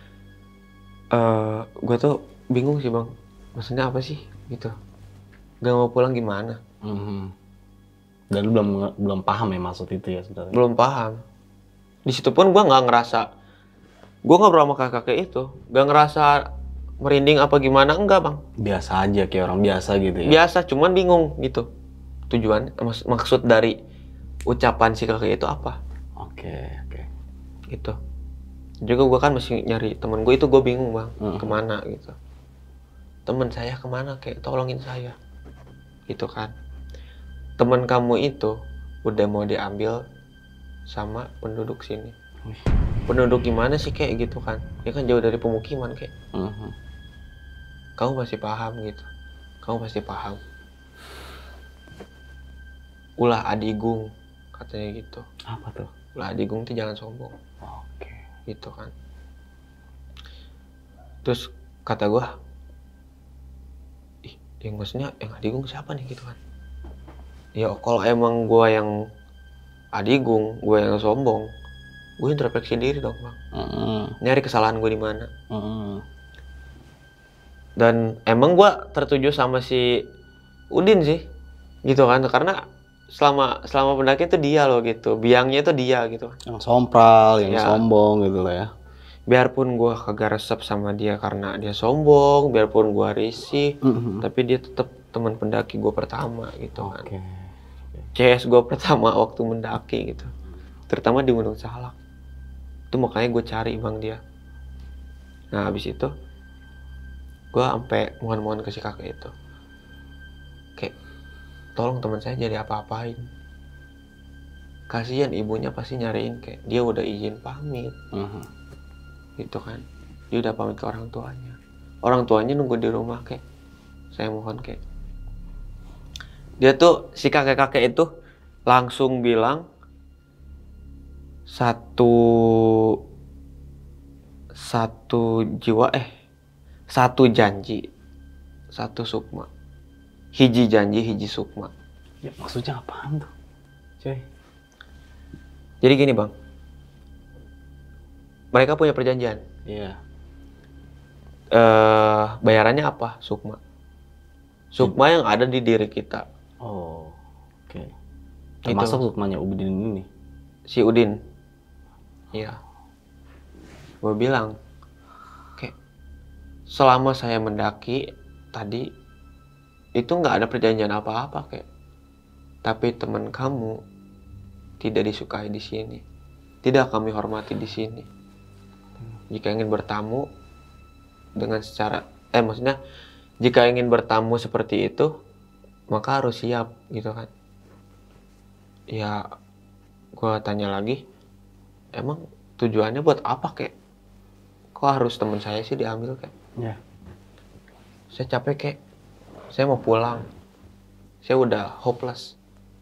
uh, gue tuh bingung sih bang. Maksudnya apa sih? Gitu. Gak mau pulang gimana? Mm-hmm. Dan lu belum belum paham ya maksud itu ya sebenarnya? Belum paham. Di situ pun gue nggak ngerasa. Gue ngobrol sama kakek itu, gak ngerasa merinding apa gimana, enggak bang. Biasa aja, kayak orang biasa gitu ya? Biasa, cuman bingung gitu. Tujuan, mak maksud dari ucapan si kakek itu apa? Oke, okay, oke. Okay. Gitu. Juga gue kan masih nyari temen gue itu, gue bingung bang, uh-huh. Kemana gitu. Temen saya kemana, kayak tolongin saya. Gitu kan. Temen kamu itu udah mau diambil sama penduduk sini. Wih. Penduduk gimana sih kayak gitu kan? Dia kan jauh dari pemukiman kayak. Uh-huh. Kamu pasti paham gitu. Kamu pasti paham. Ulah adigung katanya gitu. Apa tuh? Ulah adigung tuh jangan sombong. Oke. Okay. Gitu kan. Terus kata gua, ih, yang maksudnya yang adigung siapa nih gitu kan? Ya kalau emang gua yang adigung, gua yang sombong, gue introspeksi diri dong bang, uh-uh. Nyari kesalahan gue di mana, uh-uh. Dan emang gue tertuju sama si Udin sih, gitu kan, karena selama selama pendaki itu dia loh gitu, biangnya itu dia gitu, yang sompral, yang ya. Sombong gitu lah ya. Biarpun gue kagak resep sama dia karena dia sombong, biarpun gue risih, uh-huh. Tapi dia tetap teman pendaki gue pertama gitu okay. Kan, C S gue pertama waktu mendaki gitu, terutama di Gunung Salak. Itu makanya gue cari bang dia. Nah habis itu gue sampai mohon-mohon ke si kakek itu, kayak tolong teman saya jadi apa-apain. Kasian ibunya pasti nyariin, kayak dia udah izin pamit, uh-huh. Gitu kan. Dia udah pamit ke orang tuanya. Orang tuanya nunggu di rumah kayak. Saya mohon kayak. Dia tuh si kakek-kakek itu langsung bilang. Satu satu jiwa eh satu janji satu sukma, hiji janji hiji sukma. Ya maksudnya apaan tuh, cuy? Jadi gini bang, mereka punya perjanjian. Iya. Uh, bayarannya apa? Sukma. Sukma yang ada di diri kita. Oh, oke. Okay. Termasuk gitu. Sukmanya Udin ini. Si Udin. Iya, gue bilang, kayak selama saya mendaki tadi itu nggak ada perjanjian apa-apa kayak. Tapi teman kamu tidak disukai di sini, tidak kami hormati di sini. Jika ingin bertamu dengan secara, eh maksudnya jika ingin bertamu seperti itu, maka harus siap gitu kan. Ya, gue tanya lagi. Emang tujuannya buat apa kek? Kok harus teman saya sih diambil kek? Ya. Saya capek kek. Saya mau pulang. Saya udah hopeless.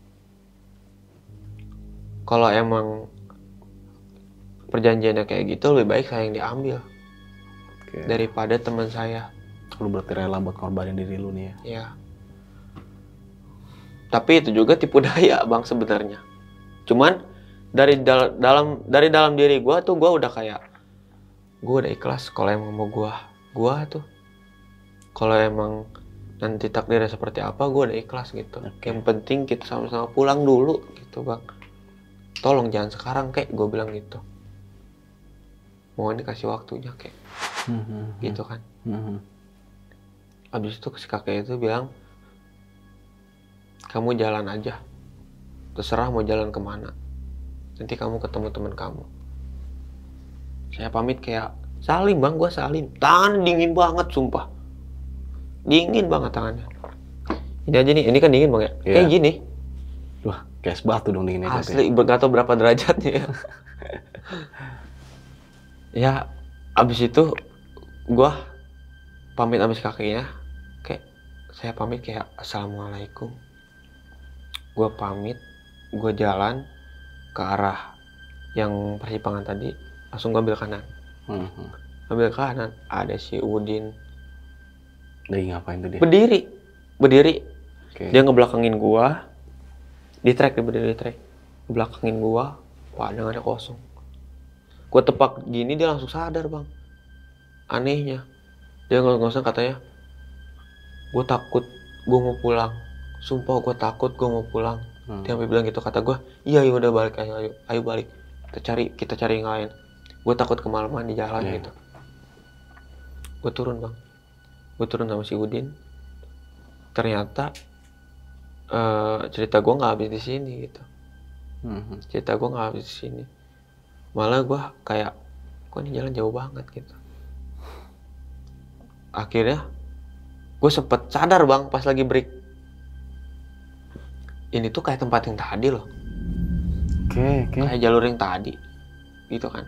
Kalau emang perjanjiannya kayak gitu, lebih baik saya yang diambil. Oke. Daripada teman saya. Lu berarti rela buat korbanin diri lu nih ya? Iya. Tapi itu juga tipu daya bang sebenarnya. Cuman dari dal dalam dari dalam diri gue tuh gue udah kayak gue udah ikhlas kalau emang mau gue gue tuh kalau emang nanti takdirnya seperti apa gue udah ikhlas gitu. Okay. Yang penting kita sama-sama pulang dulu gitu bang. Tolong jangan sekarang kayak gue bilang gitu. Mohon dikasih waktunya kayak mm-hmm. gitu kan. Mm-hmm. Abis itu si kakek itu bilang kamu jalan aja, terserah mau jalan kemana. Nanti kamu ketemu teman kamu. Saya pamit kayak salim bang, gue salim. Tangan dingin banget sumpah. Dingin banget tangannya. Ini aja nih, ini kan dingin bang ya? Yeah. Kayak gini. Wah, kayak es batu dong dinginnya. Asli, gak tau berapa derajatnya ya. Ya, abis itu gue pamit abis kakeknya. Kayak, saya pamit kayak assalamualaikum. Gue pamit, gue jalan ke arah yang persimpangan tadi, langsung gue ambil kanan. Hmm. Ambil kanan, ada si Udin. Lagi ngapain tuh dia? Berdiri, berdiri. Okay. Dia ngebelakangin gue, di trek, dia berdiri di trek. Ngebelakangin gue, pandangannya kosong. Gue tepak gini, dia langsung sadar bang. Anehnya, dia ngos-ngosan katanya, gue takut, gue mau pulang. Sumpah gue takut, gue mau pulang. Hmm. Dia sampai bilang gitu, kata gue, iya iya udah balik ayo, ayo, ayo balik. Kita cari, kita cari yang lain. Gue takut kemalaman di jalan yeah. gitu. Gue turun bang, gue turun sama si Udin. Ternyata uh, cerita gue nggak habis di sini gitu. Hmm. Cerita gue nggak habis di sini. Malah gue kayak, kok ini jalan jauh banget gitu. Akhirnya, gue sempet sadar bang pas lagi break. Ini tuh kayak tempat yang tadi loh. Oke, okay, oke. Okay. Kayak jalur yang tadi. Gitu kan.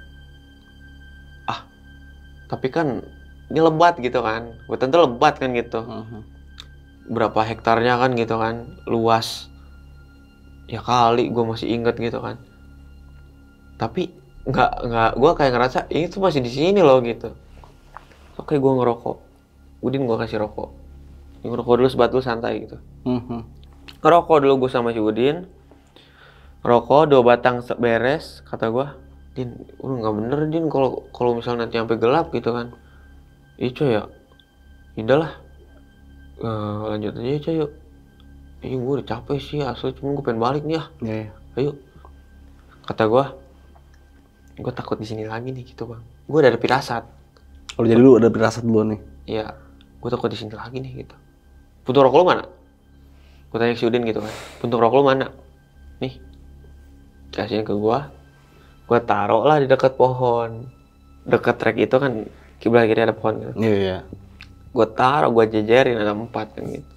Ah, tapi kan ini lebat gitu kan. Gue tentu lebat kan gitu. Uh-huh. Berapa hektarnya kan gitu kan. Luas. Ya kali gue masih inget gitu kan. Tapi nggak, nggak, gue kayak ngerasa ini tuh masih di sini loh gitu. Oke, gue ngerokok. Udin gue kasih rokok. Ini ngerokok dulu sebat dulu santai gitu. Uh-huh. Ngerokok dulu gue sama si Udin. Rokok dua batang beres, kata gue. Din, udah nggak bener Din kalau kalau misalnya nanti sampai gelap gitu kan. Iya coy ya. Udahlah. Uh, lanjut aja coy yuk. Iya gue udah capek sih asli, cuma gue pengen balik nih ya. Yeah, yeah. Ayo. Kata gue. Gue takut di sini lagi nih gitu bang. Gue ada pirasat. Kalau jadi lu ada pirasat dulu nih. Iya. Gue takut di sini lagi nih gitu. Puntung rokok lu mana? Gue tanya si Udin gitu kan, puntung rokok lu mana? Nih, kasihin ke gue, gue taruh lah di dekat pohon. Dekat trek itu kan, kiblat kiri ada pohon gitu. Iya, yeah, iya. Yeah. Gue taruh, gue jejerin, ada empat kan gitu.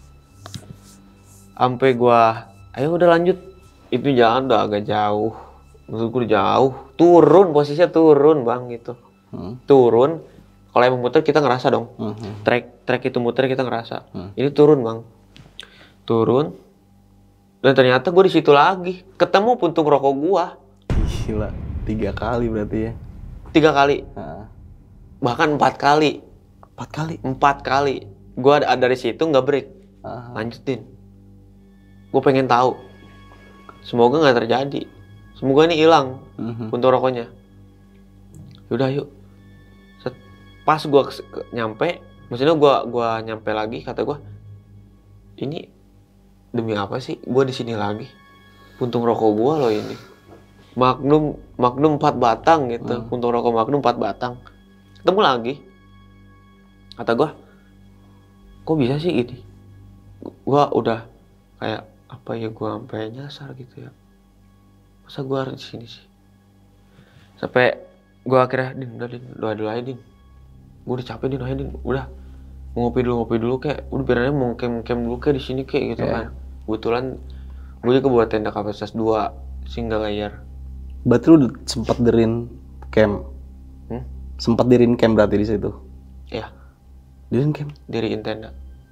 Sampai gue, ayo udah lanjut. Itu jalan udah agak jauh. Menurut gue jauh. Turun, posisinya turun bang gitu. Hmm. Turun, kalau emang muter kita ngerasa dong. Hmm. Trek, trek itu muter kita ngerasa. Hmm. Ini turun bang. Turun, dan ternyata gue di situ lagi ketemu puntung rokok gue. Gila, tiga kali berarti ya? Tiga kali, ha. Bahkan empat kali. Empat kali? Empat kali. Gue ada dari situ nggak break, Aha. lanjutin. Gue pengen tahu. Semoga nggak terjadi. Semoga ini hilang uh-huh. puntung rokoknya. Yaudah yuk. Set, pas gue nyampe, maksudnya gue gua nyampe lagi, kata gue, ini demi apa sih gue di sini lagi? Puntung rokok gue loh ini. Magnum, Magnum empat batang gitu. Hmm. Puntung rokok Magnum empat batang. Ketemu lagi. Kata gue, kok bisa sih ini? Gue udah kayak apa ya, gue sampai nyasar gitu ya. Masa gue harus di sini sih? Sampai gue akhirnya, Din, udah Din, doa dulu aja Din. Gue udah capek Din, aja Din, udah. Ngopi dulu, ngopi dulu kayak, udah biarannya mau kem-kem dulu kayak di sini kayak gitu yeah. kan. Kebetulan gue juga buat tenda kapasitas dua single layer. Berarti lu sempat dirin camp? Hmm? Sempat dirin camp berarti di situ? Iya. Dirin camp? Diriin tenda.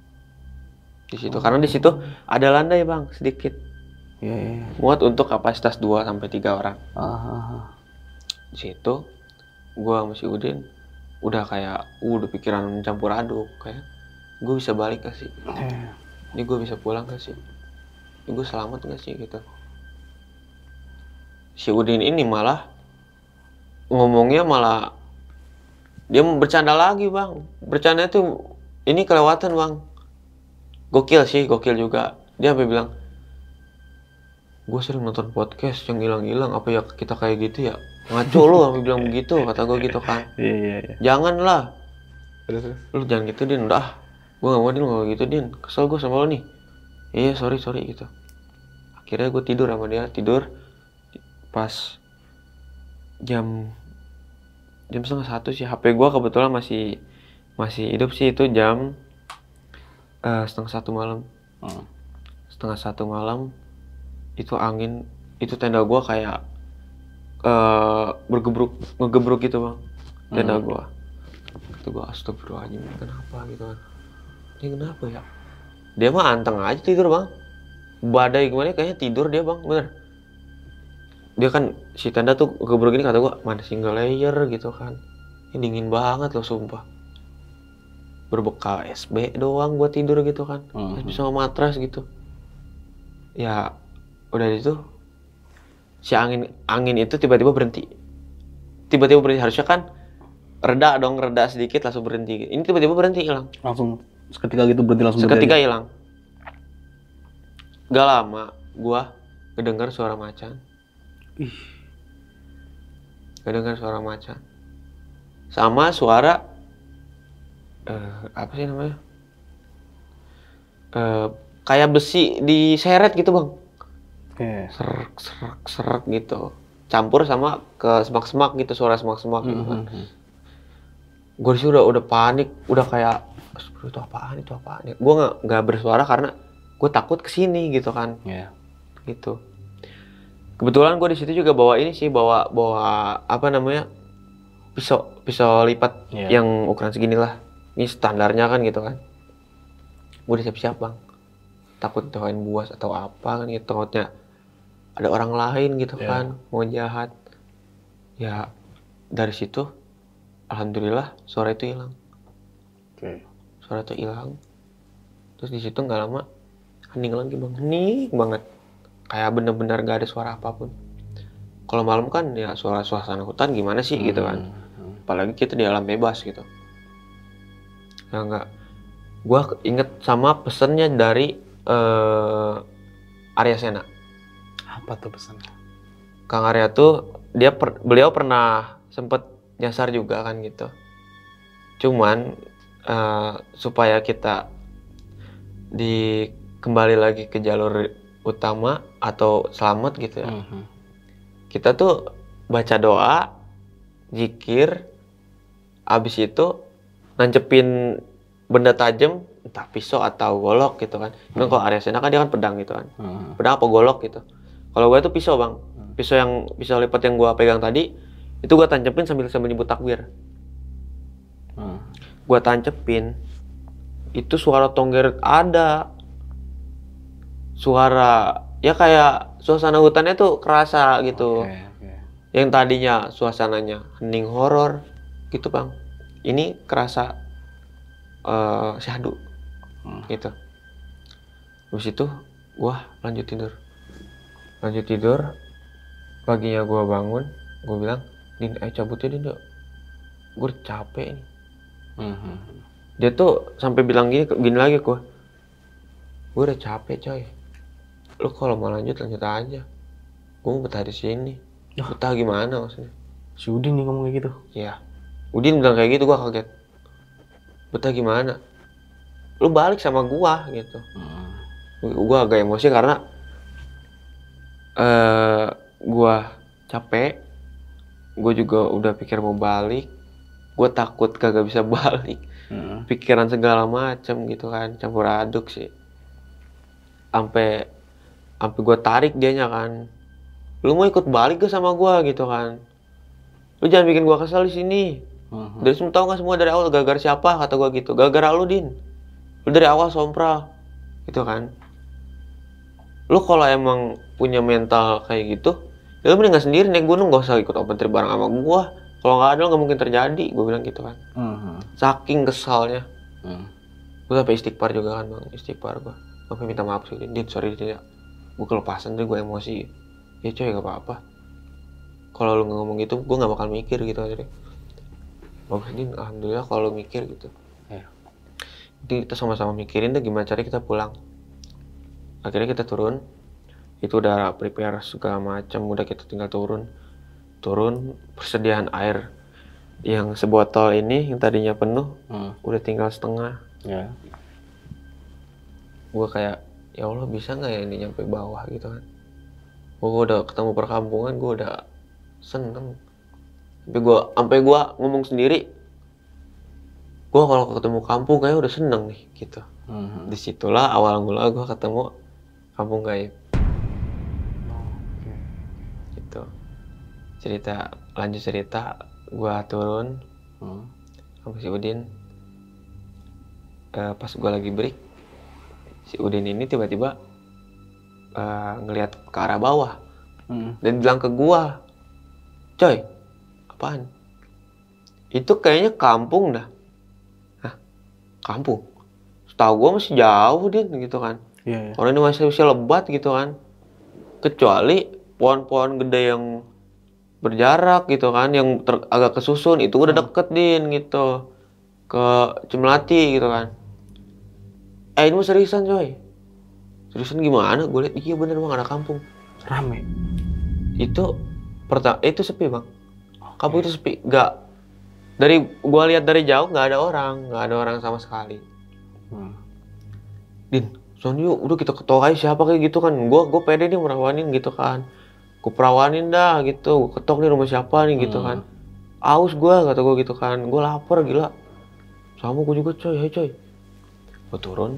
Di situ, oh. Karena di situ ada landai bang, sedikit. Iya, yeah, yeah. Muat untuk kapasitas dua sampai tiga orang. Uh-huh. Di situ, gue sama si Udin udah kayak, uh, udah pikiran campur aduk. Kayak, gue bisa balik gak sih? Yeah. Ini gue bisa pulang gak sih? Gue selamat gak sih gitu. si Udin ini malah ngomongnya malah dia mau bercanda lagi bang. Bercanda tuh ini kelewatan bang. Gokil sih, gokil juga. Dia sampai bilang, gue sering nonton podcast yang hilang-hilang, apa ya kita kayak gitu ya? Ngaco lu sampai bilang begitu, kata gue gitu kan. Iya iya iya. Janganlah. Terus, terus. Lu jangan gitu Din, udah. Gue gak mau Din, gak gitu Din. Kesel gue sama lu nih. Iya sorry sorry gitu. Akhirnya gue tidur sama dia, tidur pas jam jam setengah satu sih. H P gue kebetulan masih masih hidup sih, itu jam uh, setengah satu malam. Hmm. Setengah satu malam itu angin, itu tenda gue kayak uh, bergebruk ngegebruk gitu bang, tenda hmm. gue. Itu gue astagfirullahaladzim, kenapa gitu kan? Ini kenapa ya? Dia mah anteng aja tidur bang. Badai gimana kayaknya tidur dia bang, bener. Dia kan si tenda tuh gebruk gini, kata gue mana single layer gitu kan. Ini dingin banget loh sumpah. Berbekal S B doang buat tidur gitu kan. Uh-huh. S B sama matras gitu. Ya udah itu si angin angin itu tiba-tiba berhenti. Tiba-tiba berhenti, harusnya kan reda dong, reda sedikit langsung berhenti. Ini tiba-tiba berhenti, hilang. Langsung seketika gitu berhenti langsung. Seketika hilang. Gak lama gua kedengar suara macan. Ih. Kedengar suara macan. Sama suara uh, apa sih namanya? Uh, kayak besi diseret gitu, Bang. Yeah. Serak serak serak gitu. Campur sama ke semak-semak gitu, suara semak-semak gitu kan. Mm-hmm. Gue disitu udah udah panik, udah kayak itu apaan itu apaan ya. Gue nggak nggak bersuara karena gue takut kesini gitu kan. Yeah. Gitu. Kebetulan gue di situ juga bawa ini sih, bawa bawa apa namanya, pisau pisau lipat yeah. yang ukuran segini lah. Ini standarnya kan gitu kan. Gue udah siap-siap bang. Takut ditemuin buas atau apa kan gitu, takutnya ada orang lain gitu yeah. kan mau jahat. Ya dari situ alhamdulillah suara itu hilang. Oke. Okay. Suara itu hilang. Terus di situ nggak lama hening lagi bang, hening banget. Kayak bener-bener gak ada suara apapun. Kalau malam kan ya suara suasana hutan gimana sih hmm. gitu kan. Apalagi kita di alam bebas gitu. Ya enggak. Gua inget sama pesennya dari uh, Arya Sena. Apa tuh pesannya? Kang Arya tuh dia per, beliau pernah sempet nyasar juga kan gitu. Cuman uh, supaya kita di kembali lagi ke jalur utama atau selamat gitu ya. Mm-hmm. Kita tuh baca doa, zikir, abis itu nancepin benda tajam, entah pisau atau golok gitu kan. Mm-hmm. Nah, kalau Arya Sena kan dia kan pedang gitu kan. Mm-hmm. Pedang apa golok gitu. Kalau gue tuh pisau bang. Mm-hmm. Pisau yang pisau lipat yang gue pegang tadi, itu gue tancepin sambil sambil nyebut takbir. Mm-hmm. Gue tancepin, itu suara tongger ada. Suara ya kayak suasana hutannya tuh kerasa gitu. Okay, okay. Yang tadinya suasananya hening horor gitu bang, ini kerasa uh, syahdu hmm. gitu. Terus itu gua lanjut tidur lanjut tidur paginya gua bangun, gua bilang Din ayo cabut ya Din, gua capek nih. hmm. Dia tuh sampai bilang gini gini lagi gua gua udah capek coy, lu kalau mau lanjut lanjut aja, gue mau betah di sini. Betah gimana maksudnya? Si Udin nih ngomong kayak gitu. Iya, Udin bilang kayak gitu, gue kaget. Betah gimana? Lu balik sama gua gitu. Hmm. Gue agak emosi karena uh, gue capek, gue juga udah pikir mau balik, gue takut kagak bisa balik. Hmm. Pikiran segala macam gitu kan, campur aduk sih. Sampai sampai gue tarik dianya kan, lu mau ikut balik gak sama gue gitu kan, lu jangan bikin gue kesel di sini. Uh-huh. Dari semua tahu nggak semua dari awal gara-gara siapa, kata gue gitu, gara-gara lu Din, lu dari awal sompral gitu kan. Lu kalau emang punya mental kayak gitu, ya lu mending nggak sendiri naik gunung, gak usah ikut open trip bareng sama gue. Kalau nggak ada nggak mungkin terjadi, gue bilang gitu kan. Uh-huh. Saking kesalnya, uh-huh. gue sampai istighfar juga kan bang, istighfar gue, sampai minta maaf sih Din, sorry Din ya. Gue kelepasan tuh, gue emosi. Ya coy gak apa-apa. kalau lu ngomong gitu gue nggak bakal mikir gitu akhirnya. Bagus Din, alhamdulillah kalau lu mikir gitu. Ya. Jadi kita sama-sama mikirin deh gimana cara kita pulang. Akhirnya kita turun, itu udah prepare segala macam, udah kita tinggal turun. Turun, persediaan air yang sebotol ini yang tadinya penuh, hmm. udah tinggal setengah. Ya. Gue kayak, ya Allah bisa nggak ya ini nyampe bawah gitu kan. Gue udah ketemu perkampungan, gue udah seneng. Sampai gue, sampai gue ngomong sendiri, gue kalau ketemu kampung kayak udah seneng nih gitu. Hmm. Disitulah awal mula gue ketemu kampung gaib. Oh, okay. Gitu. Cerita, lanjut cerita, gue turun hmm. sama si Udin. Uh, pas gue lagi break, si Udin ini tiba-tiba uh, ngelihat ke arah bawah hmm. dan bilang ke gue, coy, apaan? Itu kayaknya kampung dah. Hah? Kampung? Setahu gue masih jauh Din gitu kan. Yeah, yeah. Orang ini masih usia lebat gitu kan. Kecuali pohon-pohon gede yang berjarak gitu kan, yang ter- agak kesusun itu udah deket Din gitu. Ke Cimelati gitu kan. Eh ini mah seriusan coy. Seriusan gimana? Gue liat iya bener bang ada kampung. Rame. Itu pertama itu sepi bang. Kampung itu sepi, nggak dari gua lihat dari jauh nggak ada orang, nggak ada orang sama sekali. Hmm. Din, soalnya yuk, udah kita ketok aja siapa kayak gitu kan. Gua gua pede nih merawanin gitu kan. Gua perawanin dah gitu, gua ketok nih rumah siapa nih gitu hmm. kan. Aus gua kata gua gitu kan, gua lapar gila. Sama gua juga coy, hey coy. Gua turun,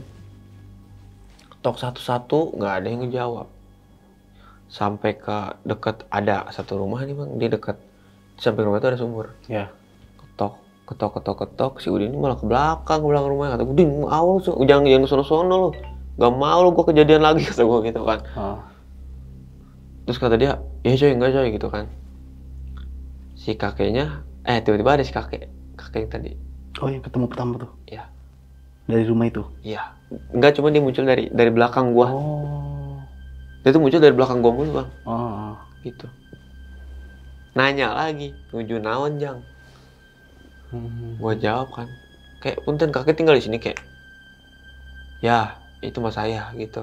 ketok satu-satu nggak ada yang ngejawab. Sampai ke dekat ada satu rumah nih bang, di dekat samping rumah itu ada sumur. Ya. Ketok, ketok, ketok, ketok. Si Udin ini malah ke belakang, ke belakang rumahnya. Kata Udin, awal lu, jangan jangan sono-sono lu. Gak mau lu, gua kejadian lagi kata gua gitu kan. Oh. Terus kata dia, ya coy, enggak coy gitu kan. Si kakeknya, eh tiba-tiba ada si kakek, kakek yang tadi. Oh yang ketemu pertama tuh? Iya. Dari rumah itu? Iya. Enggak, cuma dia muncul dari dari belakang gua. Oh. Dia tuh muncul dari belakang gua mulu bang. Oh. Gitu. Nanya lagi, nuju naon jang? Hmm. Gua jawab kan, kayak punten kakek tinggal di sini kayak, ya itu mas saya gitu.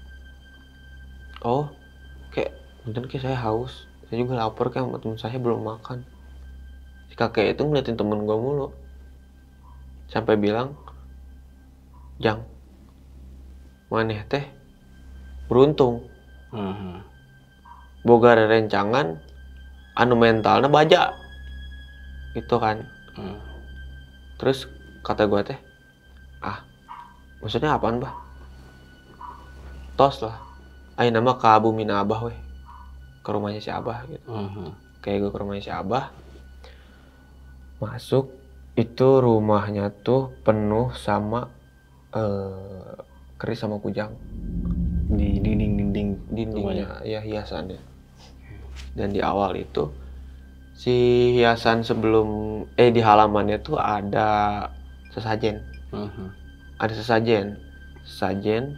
Oh, kayak punten kayak saya haus, saya juga lapar kan, teman saya belum makan. Si kakek itu ngeliatin temen gua mulu, sampai bilang, jang, maneh teh beruntung, hmm. boga rencangan. Anu mentalnya baja gitu kan. Hmm. Terus kata gue teh, ah maksudnya apaan bah? Tos lah, ayo nama ke Abu Mina Abah weh, ke rumahnya si Abah gitu. Hmm. Kayak gue ke rumahnya si Abah, masuk itu rumahnya tuh penuh sama uh, keris sama kujang di dinding-dinding dindingnya, ya hiasannya. Dan di awal itu si hiasan sebelum eh di halamannya tuh ada sesajen, uh-huh. ada sesajen, sesajen.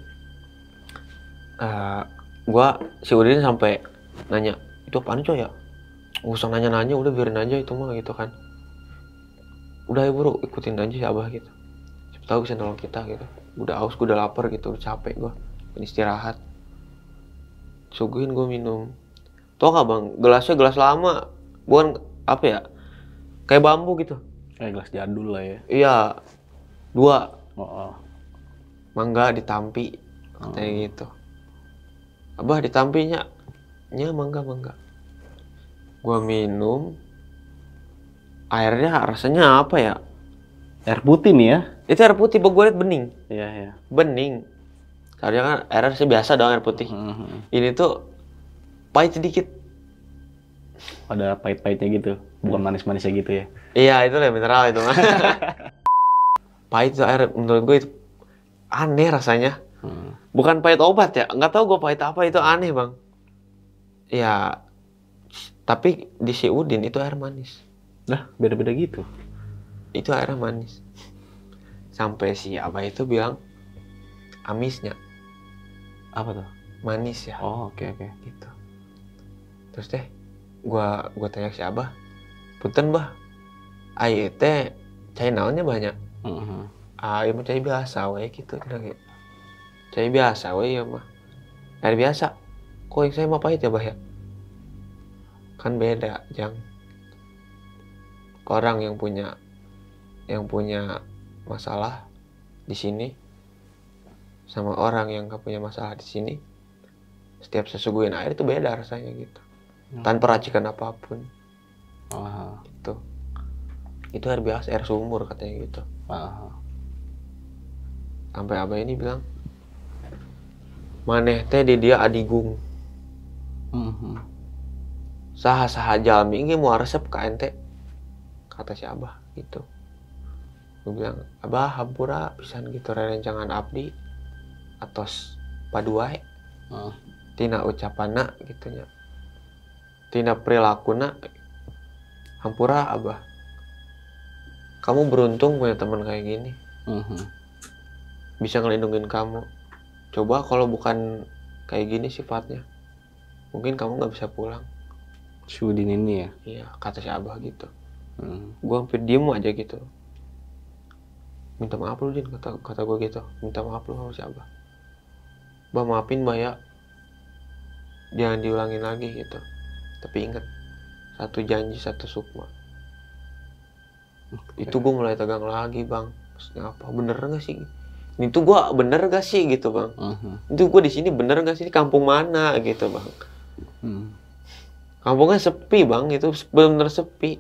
Uh, gua si Udin sampai nanya itu apaan coy ya? Gak usah nanya-nanya, udah biarin aja itu mah gitu kan. Udah ya bro, ikutin aja si Abah gitu. Siapa tahu bisa nolong kita gitu. Udah aus, gua udah lapar gitu, udah capek gua, pengen istirahat. Suguhin gua minum. Tau gak bang, gelasnya gelas lama, bukan apa ya, kayak bambu gitu. Kayak gelas jadul lah ya. Iya, dua. Oh, oh. Mangga ditampi, katanya oh. gitu. Abah ditampinya, nya mangga mangga. Gua minum, airnya rasanya apa ya? Air putih nih ya? Itu air putih, gue liat bening. Iya iya. Bening. Karena kan air biasa dong air putih. Mm-hmm. Ini tuh pahit sedikit. Ada pahit-pahitnya gitu, bukan manis-manisnya gitu ya? Iya, itu lah mineral itu mah. Pahit tuh air, menurut gue itu aneh rasanya. Hmm. Bukan pahit obat ya, nggak tahu gue pahit apa, itu aneh bang. Ya, tapi di si Udin itu air manis. Lah, beda-beda gitu? Itu airnya manis. Sampai si Abah itu bilang, amisnya. Apa tuh? Manis ya. Oh, oke okay, oke. Okay. Gitu. Terus deh, gua gua tanya si Abah, punten bah, aye teh cai naonnya banyak. Heeh. Ah, ieu mah cai biasa we gitu cenah ge. Cai biasa we ieu mah. Air biasa. Kok yang saya mah pahit ya bah ya? Kan beda, Jang. Orang yang punya yang punya masalah di sini sama orang yang gak punya masalah di sini, setiap sesuguhin air itu beda rasanya gitu. Hmm. Tanpa racikan apapun. Aha. Gitu. Itu air biasa, air sumur katanya gitu. Aha. Sampai Abah ini bilang, maneh teh di dia adigung. Mm-hmm. Saha-saha jalmi ge moal resep ka ente. Kata si Abah gitu. Gue bilang, Abah hampura pisan gitu rerencangan abdi atos paduae. Uh. Tina ucapanna gitu nya. Tina perilakuna hampura Abah. Kamu beruntung punya teman kayak gini. Uh-huh. Bisa ngelindungin kamu. Coba kalau bukan kayak gini sifatnya, mungkin kamu nggak bisa pulang. Si Udin ini ya? Iya, kata si Abah gitu. Hmm. Gue hampir diem aja gitu. Minta maaf lu Din, kata, kata gue gitu. Minta maaf lu sama si Abah. Bah maafin bah ya. Jangan diulangin lagi gitu. Tapi ingat, satu janji satu sukma. Okay. Itu gue mulai tegang lagi bang. Maksudnya apa? Bener gak sih? Ini tuh gue bener gak sih gitu bang? Uh-huh. Itu gue di sini bener gak sih? Di kampung mana gitu bang? Hmm. Kampungnya sepi bang, itu bener-bener sepi.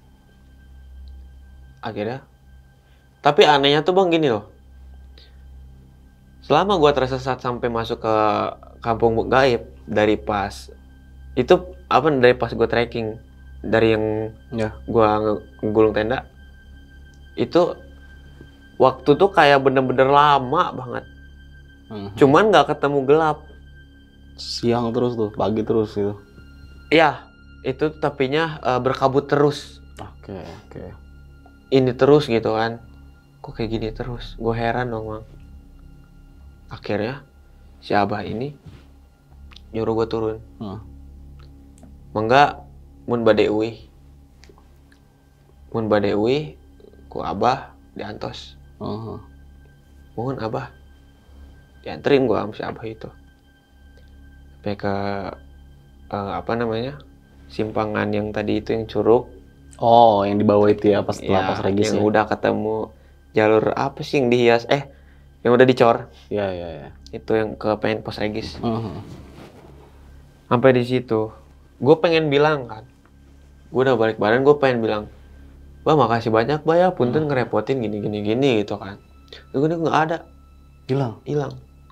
Akhirnya, tapi anehnya tuh bang gini loh. Selama gue tersesat sampai masuk ke kampung gaib dari pas itu apa dari pas gue trekking dari yang ya. Gue ngegulung tenda itu waktu tuh kayak bener-bener lama banget. Uh-huh. Cuman nggak ketemu gelap. Siang terus tuh, pagi terus gitu. Iya, itu tapinya uh, berkabut terus. Oke, okay, oke. Okay. Ini terus gitu kan. Kok kayak gini terus? Gue heran dong, Bang. Akhirnya si Abah ini nyuruh gue turun. Hmm. Mangga mun bade euih. Mun bade euih ku Abah diantos. Uh-huh. Mohon Abah dianterin gue sama si Abah itu. Sampai ke uh, apa namanya? Simpangan yang tadi itu yang curug. Oh, yang di bawah itu ya pas setelah ya, pos regis yang ya. Udah ketemu jalur apa sih yang dihias? Eh, yang udah dicor. Iya, iya, iya. Itu yang ke pengen pos regis. Uh-huh. Sampai di situ, gue pengen bilang kan, gue udah balik badan, gue pengen bilang, Bah makasih banyak Bah ya, punten uh-huh. ngerepotin gini gini gini gitu kan. Gue nggak ada, hilang, hilang.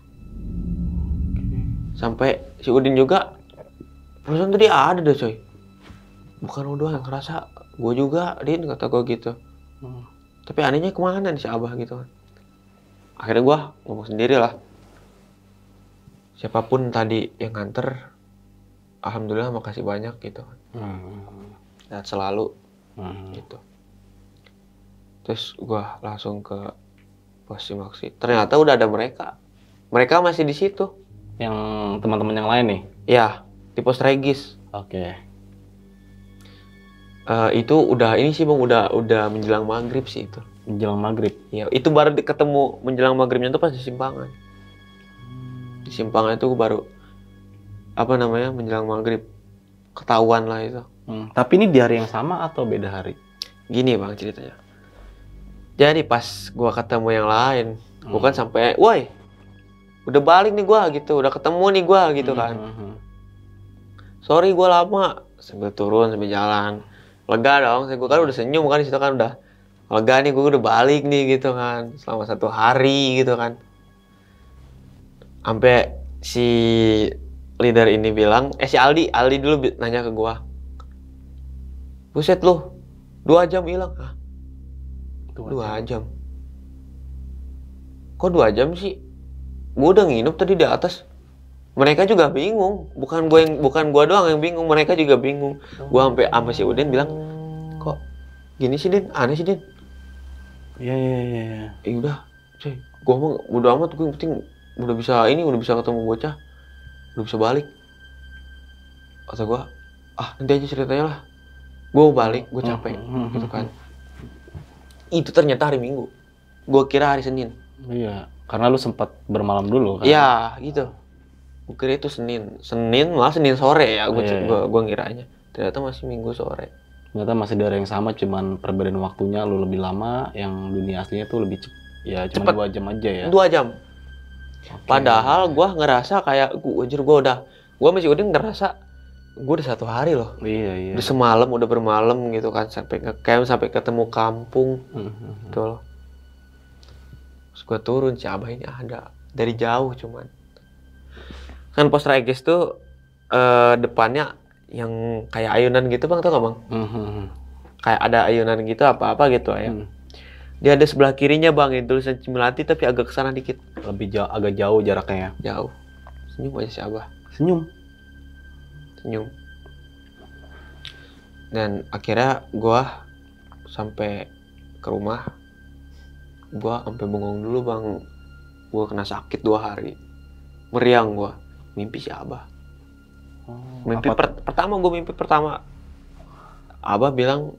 Sampai si Udin juga, perasaan tadi ada deh coy. Bukan lu doang yang ngerasa, gue juga, Din, kata gue gitu. Hmm. Tapi anehnya kemana nih si Abah gitu kan. Akhirnya gue ngomong sendiri lah. Siapapun tadi yang nganter, alhamdulillah makasih banyak gitu kan. Hmm. Dan selalu hmm. gitu. Terus gue langsung ke pos Simaksi. Ternyata udah ada mereka. Mereka masih di situ. Yang teman-teman yang lain nih? Iya, di pos regis. Oke. Okay. Uh, itu udah ini sih bang, udah udah menjelang maghrib sih itu. Menjelang maghrib? Iya, itu baru ketemu menjelang maghribnya tuh pas di simpangan. Di simpangan itu baru apa namanya menjelang maghrib ketahuan lah itu. Hmm, tapi ini di hari yang sama atau beda hari? Gini bang ceritanya. Jadi pas gua ketemu yang lain, hmm. gua kan sampai, woi, udah balik nih gua gitu, udah ketemu nih gua gitu kan. Hmm, hmm. Sorry gua lama, sambil turun sambil jalan. Lega dong, saya gue kan udah senyum kan di situ kan udah lega nih, gue udah balik nih gitu kan selama satu hari gitu kan. Sampai si leader ini bilang, eh si Aldi, Aldi dulu nanya ke gue, buset lu, dua jam hilang, ah, dua jam, kok dua jam sih? Gue udah nginep tadi di atas. Mereka juga bingung, bukan gue yang bukan gue doang yang bingung, mereka juga bingung. Oh. Gue sampai sama si Udin bilang, kok gini sih Din, aneh sih Din. Iya iya iya. Eh udah, cuy, gue mau udah amat, gue yang penting udah bisa ini, udah bisa ketemu bocah, udah bisa balik. Kata gue, ah nanti aja ceritanya lah, gue mau balik, gue capek, Hmm. gitu kan. Itu ternyata hari Minggu, gue kira hari Senin. Iya, karena lu sempat bermalam dulu kan? Iya, gitu. Gue kira itu Senin, Senin malah Senin sore ya, gue Iya, iya. gue gue ngiranya. Ternyata masih Minggu sore. Ternyata masih daerah yang sama, cuman perbedaan waktunya lu lebih lama, yang dunia aslinya tuh lebih cepet. Ya cuma Cepet. dua jam aja ya. Dua jam. Oke. Padahal gue ngerasa kayak, gue anjir gue udah, gue masih udah ngerasa gue udah satu hari loh. Iya, iya. Udah semalam, udah bermalam gitu kan, sampai ngecamp, sampai ketemu kampung, Mhm. gitu loh. Terus gue turun, si Abah ini ada dari jauh cuman. Kan pos Regis tuh eh, depannya yang kayak ayunan gitu bang, tau gak bang? Mhm. Kayak ada ayunan gitu apa-apa gitu ya. Hmm. Dia ada sebelah kirinya bang, yang tulisan Cimelati tapi agak kesana dikit. Lebih jauh, agak jauh jaraknya. Jauh. Senyum aja si Abah. Senyum. Senyum. Dan akhirnya gua sampai ke rumah, gua sampai bengong dulu bang. Gua kena sakit dua hari. Meriang gua. Mimpi si Abah. Oh, Mimpi apa per- pertama gua mimpi pertama. Abah bilang,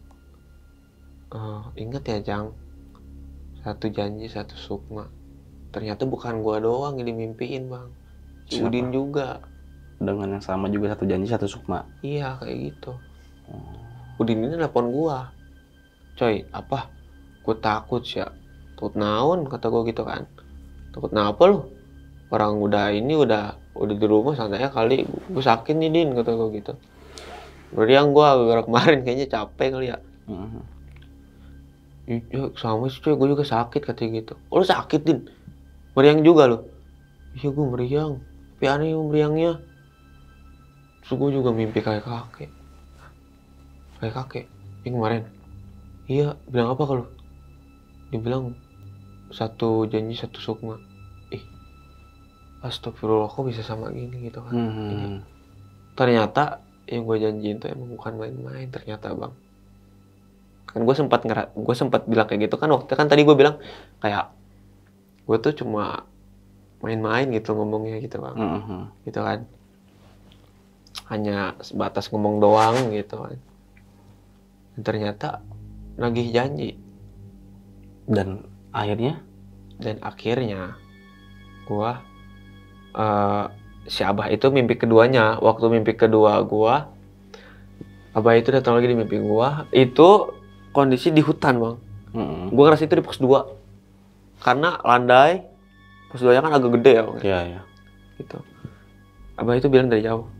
"Eh, ingat ya Jang, satu janji satu sukma." Ternyata bukan gua doang yang dimimpiin bang. Si Siapa? Udin juga. Dengan yang sama juga, satu janji satu sukma. Iya kayak gitu. Udin ini nelpon gua, coy apa? Gua takut sih ya. Takut naon kata gua gitu kan. Takut napa lu? Orang udah ini udah udah di rumah santai kali. Gua sakit nih Din kata gua gitu. Meriang gua gara-gara kemarin kayaknya capek kali ya. Mhm. Iya sama sih coy, gua juga sakit katanya gitu. Oh lu sakit Din? Meriang juga lu? Iya gua meriang. Tapi aneh meriangnya. Terus gua juga mimpi kayak kakek. Kayak kakek, yang kemarin. Iya, bilang apa kalau? Dia bilang satu janji satu sukma. Ih, astagfirullah kok bisa sama gini gitu kan. Mhm. Ini. Ternyata yang gue janjiin tuh emang bukan main-main ternyata bang. Kan gue sempat ngera, gue sempat bilang kayak gitu kan waktu kan tadi gue bilang kayak gue tuh cuma main-main gitu ngomongnya gitu bang. Mhm. Gitu kan. Hanya sebatas ngomong doang gitu kan. Dan ternyata nagih janji. Dan akhirnya? Dan akhirnya gua uh, si Abah itu mimpi keduanya. Waktu mimpi kedua gua, Abah itu datang lagi di mimpi gua. Itu kondisi di hutan bang. Mhm. Gua ngerasa itu di pos dua. Karena landai pos dua nya kan agak gede ya bang. Iya, iya. Gitu. Abah itu bilang dari jauh,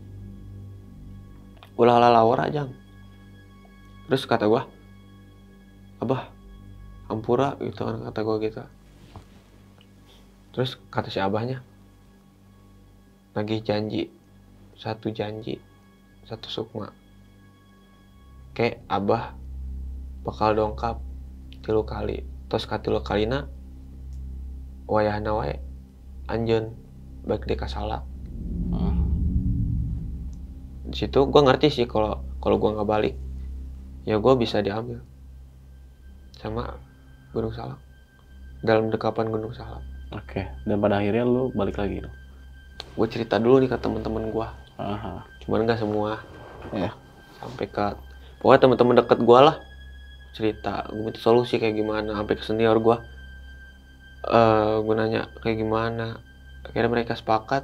ulah lawar aja. Terus kata gua, Abah ampura gitu kan kata gua gitu. Terus kata si Abahnya, nagih janji satu janji satu sukma. Kayak Abah bakal dongkap tilu kali. Terus katilu kalina wayahna wae anjeun baik deka salah. Mhm. Di situ gua ngerti sih kalau kalau gua nggak balik ya gua bisa diambil sama Gunung Salak, dalam dekapan Gunung Salak. Oke, dan pada akhirnya lu balik lagi dong? Gue cerita dulu nih ke teman-teman gue, Aha. cuman nggak semua. Ya. Sampai ke pokoknya teman-teman deket gue lah cerita, gue minta solusi kayak gimana. Sampai ke senior gue, uh, gue nanya kayak gimana. Akhirnya mereka sepakat,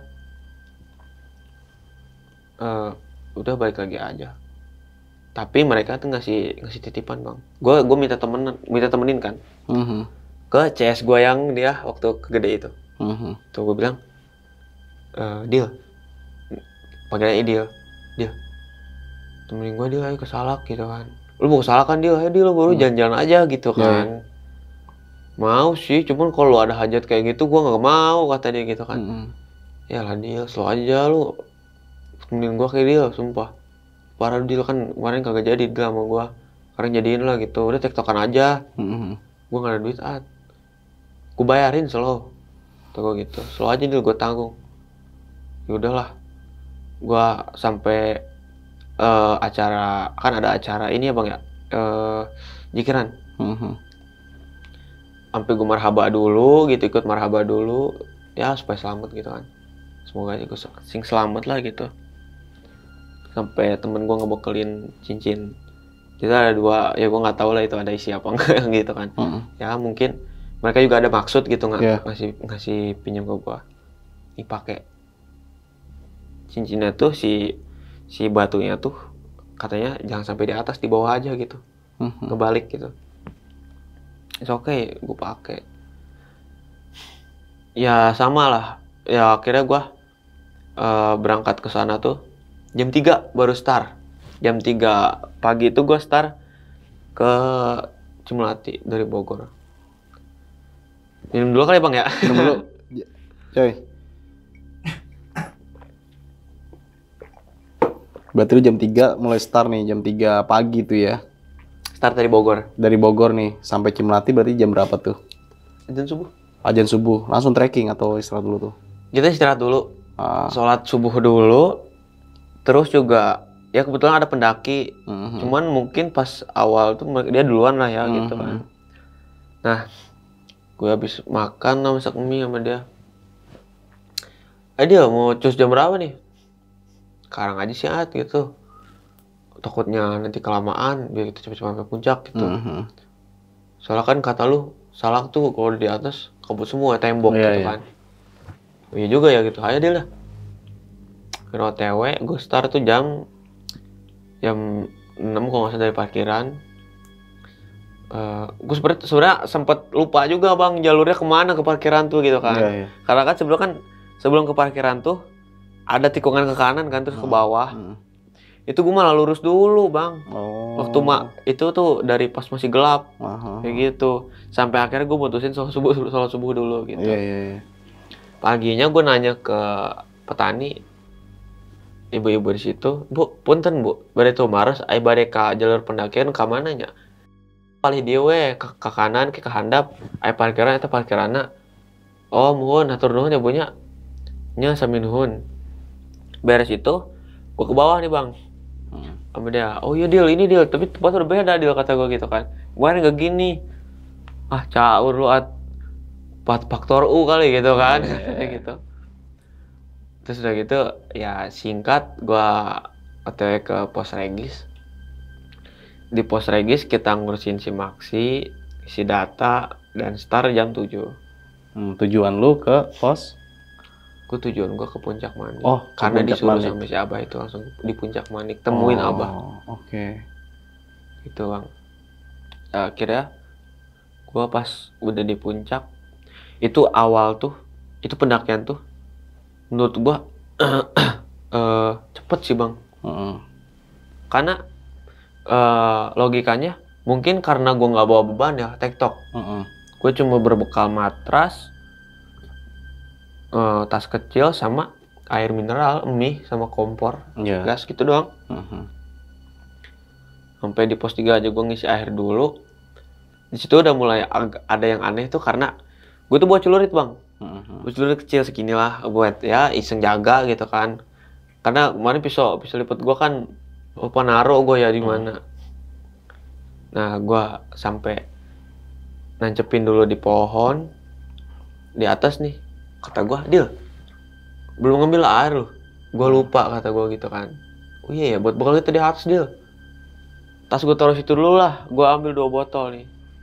uh, udah balik lagi aja. Tapi mereka tuh ngasih ngasih titipan bang. Gue gue minta temen minta temenin kan. Mhm. Ke C S gue yang dia waktu kegede itu. Mhm. Tuh gue bilang, e, Dil, panggilnya Dil, Dil, temenin gue Dil ayo ke Salak gitu kan. Lu mau ke Salak kan Dil, ayo Dil lu baru Hmm. jalan-jalan aja gitu kan. Yeah. Mau sih, cuman kalau ada hajat kayak gitu gue nggak mau kata dia gitu kan. Mhm. Ya lah Dil, slow aja lu, temenin gue kayak Dil, sumpah. Parah Dil kan kemarin kagak jadi Dil sama gue. Sekarang jadiin lah gitu, udah tektokan aja. Mhm. Gue nggak ada duit at. Gue bayarin slow. Tuh gue gitu, slow aja Dil, gue tanggung. Ya udahlah. Gue sampai uh, acara, kan ada acara ini ya bang ya, uh, jikiran. Mhm. Sampai gue marhaba dulu gitu, ikut marhaba dulu. Ya supaya selamat gitu kan. Semoga aja gue sing selamat lah gitu. sampai temen gue ngebokelin cincin. Kita ada dua, ya gue nggak tahu lah itu ada isi apa enggak gitu kan. Mm-hmm. Ya mungkin mereka juga ada maksud gitu nggak yeah. ngasih ngasih pinjam ke gue. Dipakai cincinnya tuh si si batunya tuh katanya jangan sampai di atas, di bawah aja gitu. Mm-hmm. Kebalik gitu. It's okay, gue pakai. Ya sama lah. Ya akhirnya gue uh, berangkat ke sana tuh jam tiga baru start. Jam tiga pagi itu gue start ke Cimelati dari Bogor. Minum dulu kali Bang ya? Minum dulu. Coy. Berarti lu jam tiga mulai start nih, jam tiga pagi tuh ya? Start dari Bogor. Dari Bogor nih, sampai Cimelati berarti jam berapa tuh? Azan subuh. Azan subuh, langsung trekking atau istirahat dulu tuh? Kita istirahat dulu, ah. Sholat subuh dulu, terus juga ya kebetulan ada pendaki, mm-hmm. cuman mungkin pas awal tuh dia duluan lah ya mm-hmm. gitu kan. Nah, gue habis makan masak mie sama dia. Eh dia mau cus jam berapa nih? Sekarang aja sih at gitu. Takutnya nanti kelamaan biar kita cepet-cepet sampai puncak gitu. Mm-hmm. Soalnya kan kata lu salak tuh kalau di atas kabut semua tembok oh, gitu iya, kan. Iya. Iya juga ya gitu. Ayo deh lah. Kira O T W gue start tuh jam jam enam kalau nggak salah dari parkiran. Uh, gue sebenarnya sempet lupa juga Bang jalurnya kemana ke parkiran tuh gitu kan. Iya, iya. Karena kan sebelum kan sebelum ke parkiran tuh ada tikungan ke kanan kan terus hmm. ke bawah. Hmm. Itu gue malah lurus dulu Bang. Oh. Waktu mak itu tuh dari pas masih gelap. Aha. Kayak gitu. Sampai akhirnya gue mutusin sholat subuh sholat subuh dulu gitu. Iya, iya, iya. Paginya gue nanya ke petani, ibu-ibu di situ, Bu, punten Bu, bade tuh maros, ai bade ka jalur pendakian ka mananya? Palih dieu we ke, ke kanan ke handap, ai parkiran eta parkiranna. Oh, muhun, hatur nuhun ya Bu nya. Nya sami nuhun. Beres itu, gua ke bawah nih Bang. Hmm. Sama dia, oh iya deal, ini deal, tapi tempat udah beda deal kata gua gitu kan. Kemarin enggak gini. Ah, caur lu at faktor U kali gitu kan. Yeah. Gitu. Terus udah gitu ya singkat gua O T W ke pos regis. Di pos regis kita ngurusin si Maxi, isi data dan start jam tujuh. Hmm, tujuan lu ke pos? Gue tujuan gua ke Puncak Manik. Oh, karena Puncak disuruh Manik. Sama si Abah itu langsung di Puncak Manik temuin oh, Abah. Oke. Okay. Gitu Bang. Akhirnya gua pas udah di puncak itu awal tuh itu pendakian tuh menurut gua uh, cepet sih Bang. Uh-uh. Karena uh, logikanya mungkin karena gua nggak bawa beban ya tektok. Uh-uh. Gue cuma berbekal matras, uh, tas kecil sama air mineral, mie sama kompor, yeah. gas gitu doang. Uh-huh. Sampai di pos tiga aja gue ngisi air dulu. Di situ udah mulai ag- ada yang aneh tuh karena gue tuh bawa celurit Bang. Uh-huh. Gue celurit kecil segini lah buat ya iseng jaga gitu kan. Karena kemarin pisau pisau lipat gue kan lupa naruh gue ya di mana. Uh-huh. Nah gue sampai nancepin dulu di pohon di atas nih. Kata gue, Dil, belum ngambil air loh. Gue lupa kata gue gitu kan. Oh iya ya, buat bekal kita di atas Dil. Tas gue taruh situ dulu lah. Gue ambil dua botol nih.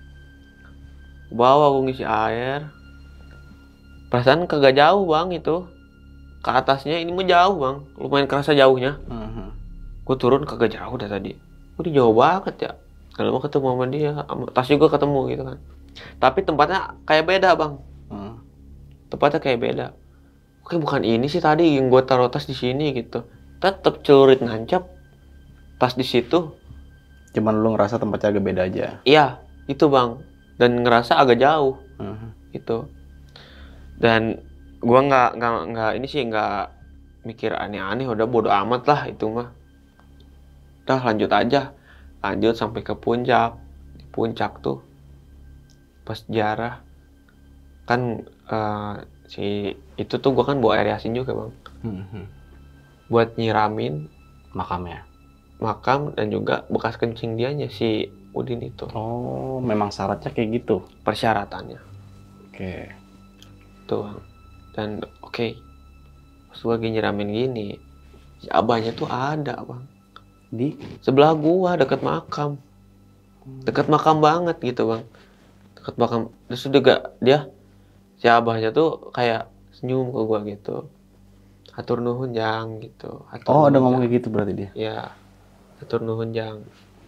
Bawa gue ngisi air. Perasaan kagak jauh Bang itu. Ke atasnya ini mah jauh Bang. Lumayan kerasa jauhnya. Uh-huh. Gue turun kagak jauh dah tadi. Gue jauh banget ya. Kalau mau ketemu sama dia, tas juga ketemu gitu kan. Tapi tempatnya kayak beda Bang. Hmm. Tempatnya kayak beda. Oke bukan ini sih tadi yang gue taruh tas di sini gitu. Tetap celurit nancap. Tas di situ. Cuman lu ngerasa tempatnya agak beda aja. Iya, itu Bang. Dan ngerasa agak jauh. Hmm. Gitu. Dan gue nggak nggak nggak ini sih nggak mikir aneh-aneh. Udah bodo amat lah itu mah. Udah lanjut aja. Lanjut sampai ke puncak. Di puncak tuh pas jarah kan uh, si itu tuh gua kan bawa air yasin juga Bang. Mm-hmm. Buat nyiramin makamnya. Makam dan juga bekas kencing dianya si Udin itu. Oh, memang syaratnya kayak gitu. Persyaratannya. Oke. Okay. Tuh Bang. Dan oke. Okay. Pas gua lagi nyiramin gini si abahnya tuh ada bang di sebelah gua dekat makam, dekat makam banget gitu bang, dekat makam. Terus juga dia si abahnya tuh kayak senyum ke gua gitu, hatur nuhun jang gitu. Hatur oh ada nuhun, ngomong Jang. kayak gitu berarti dia. Ya, hatur nuhun jang.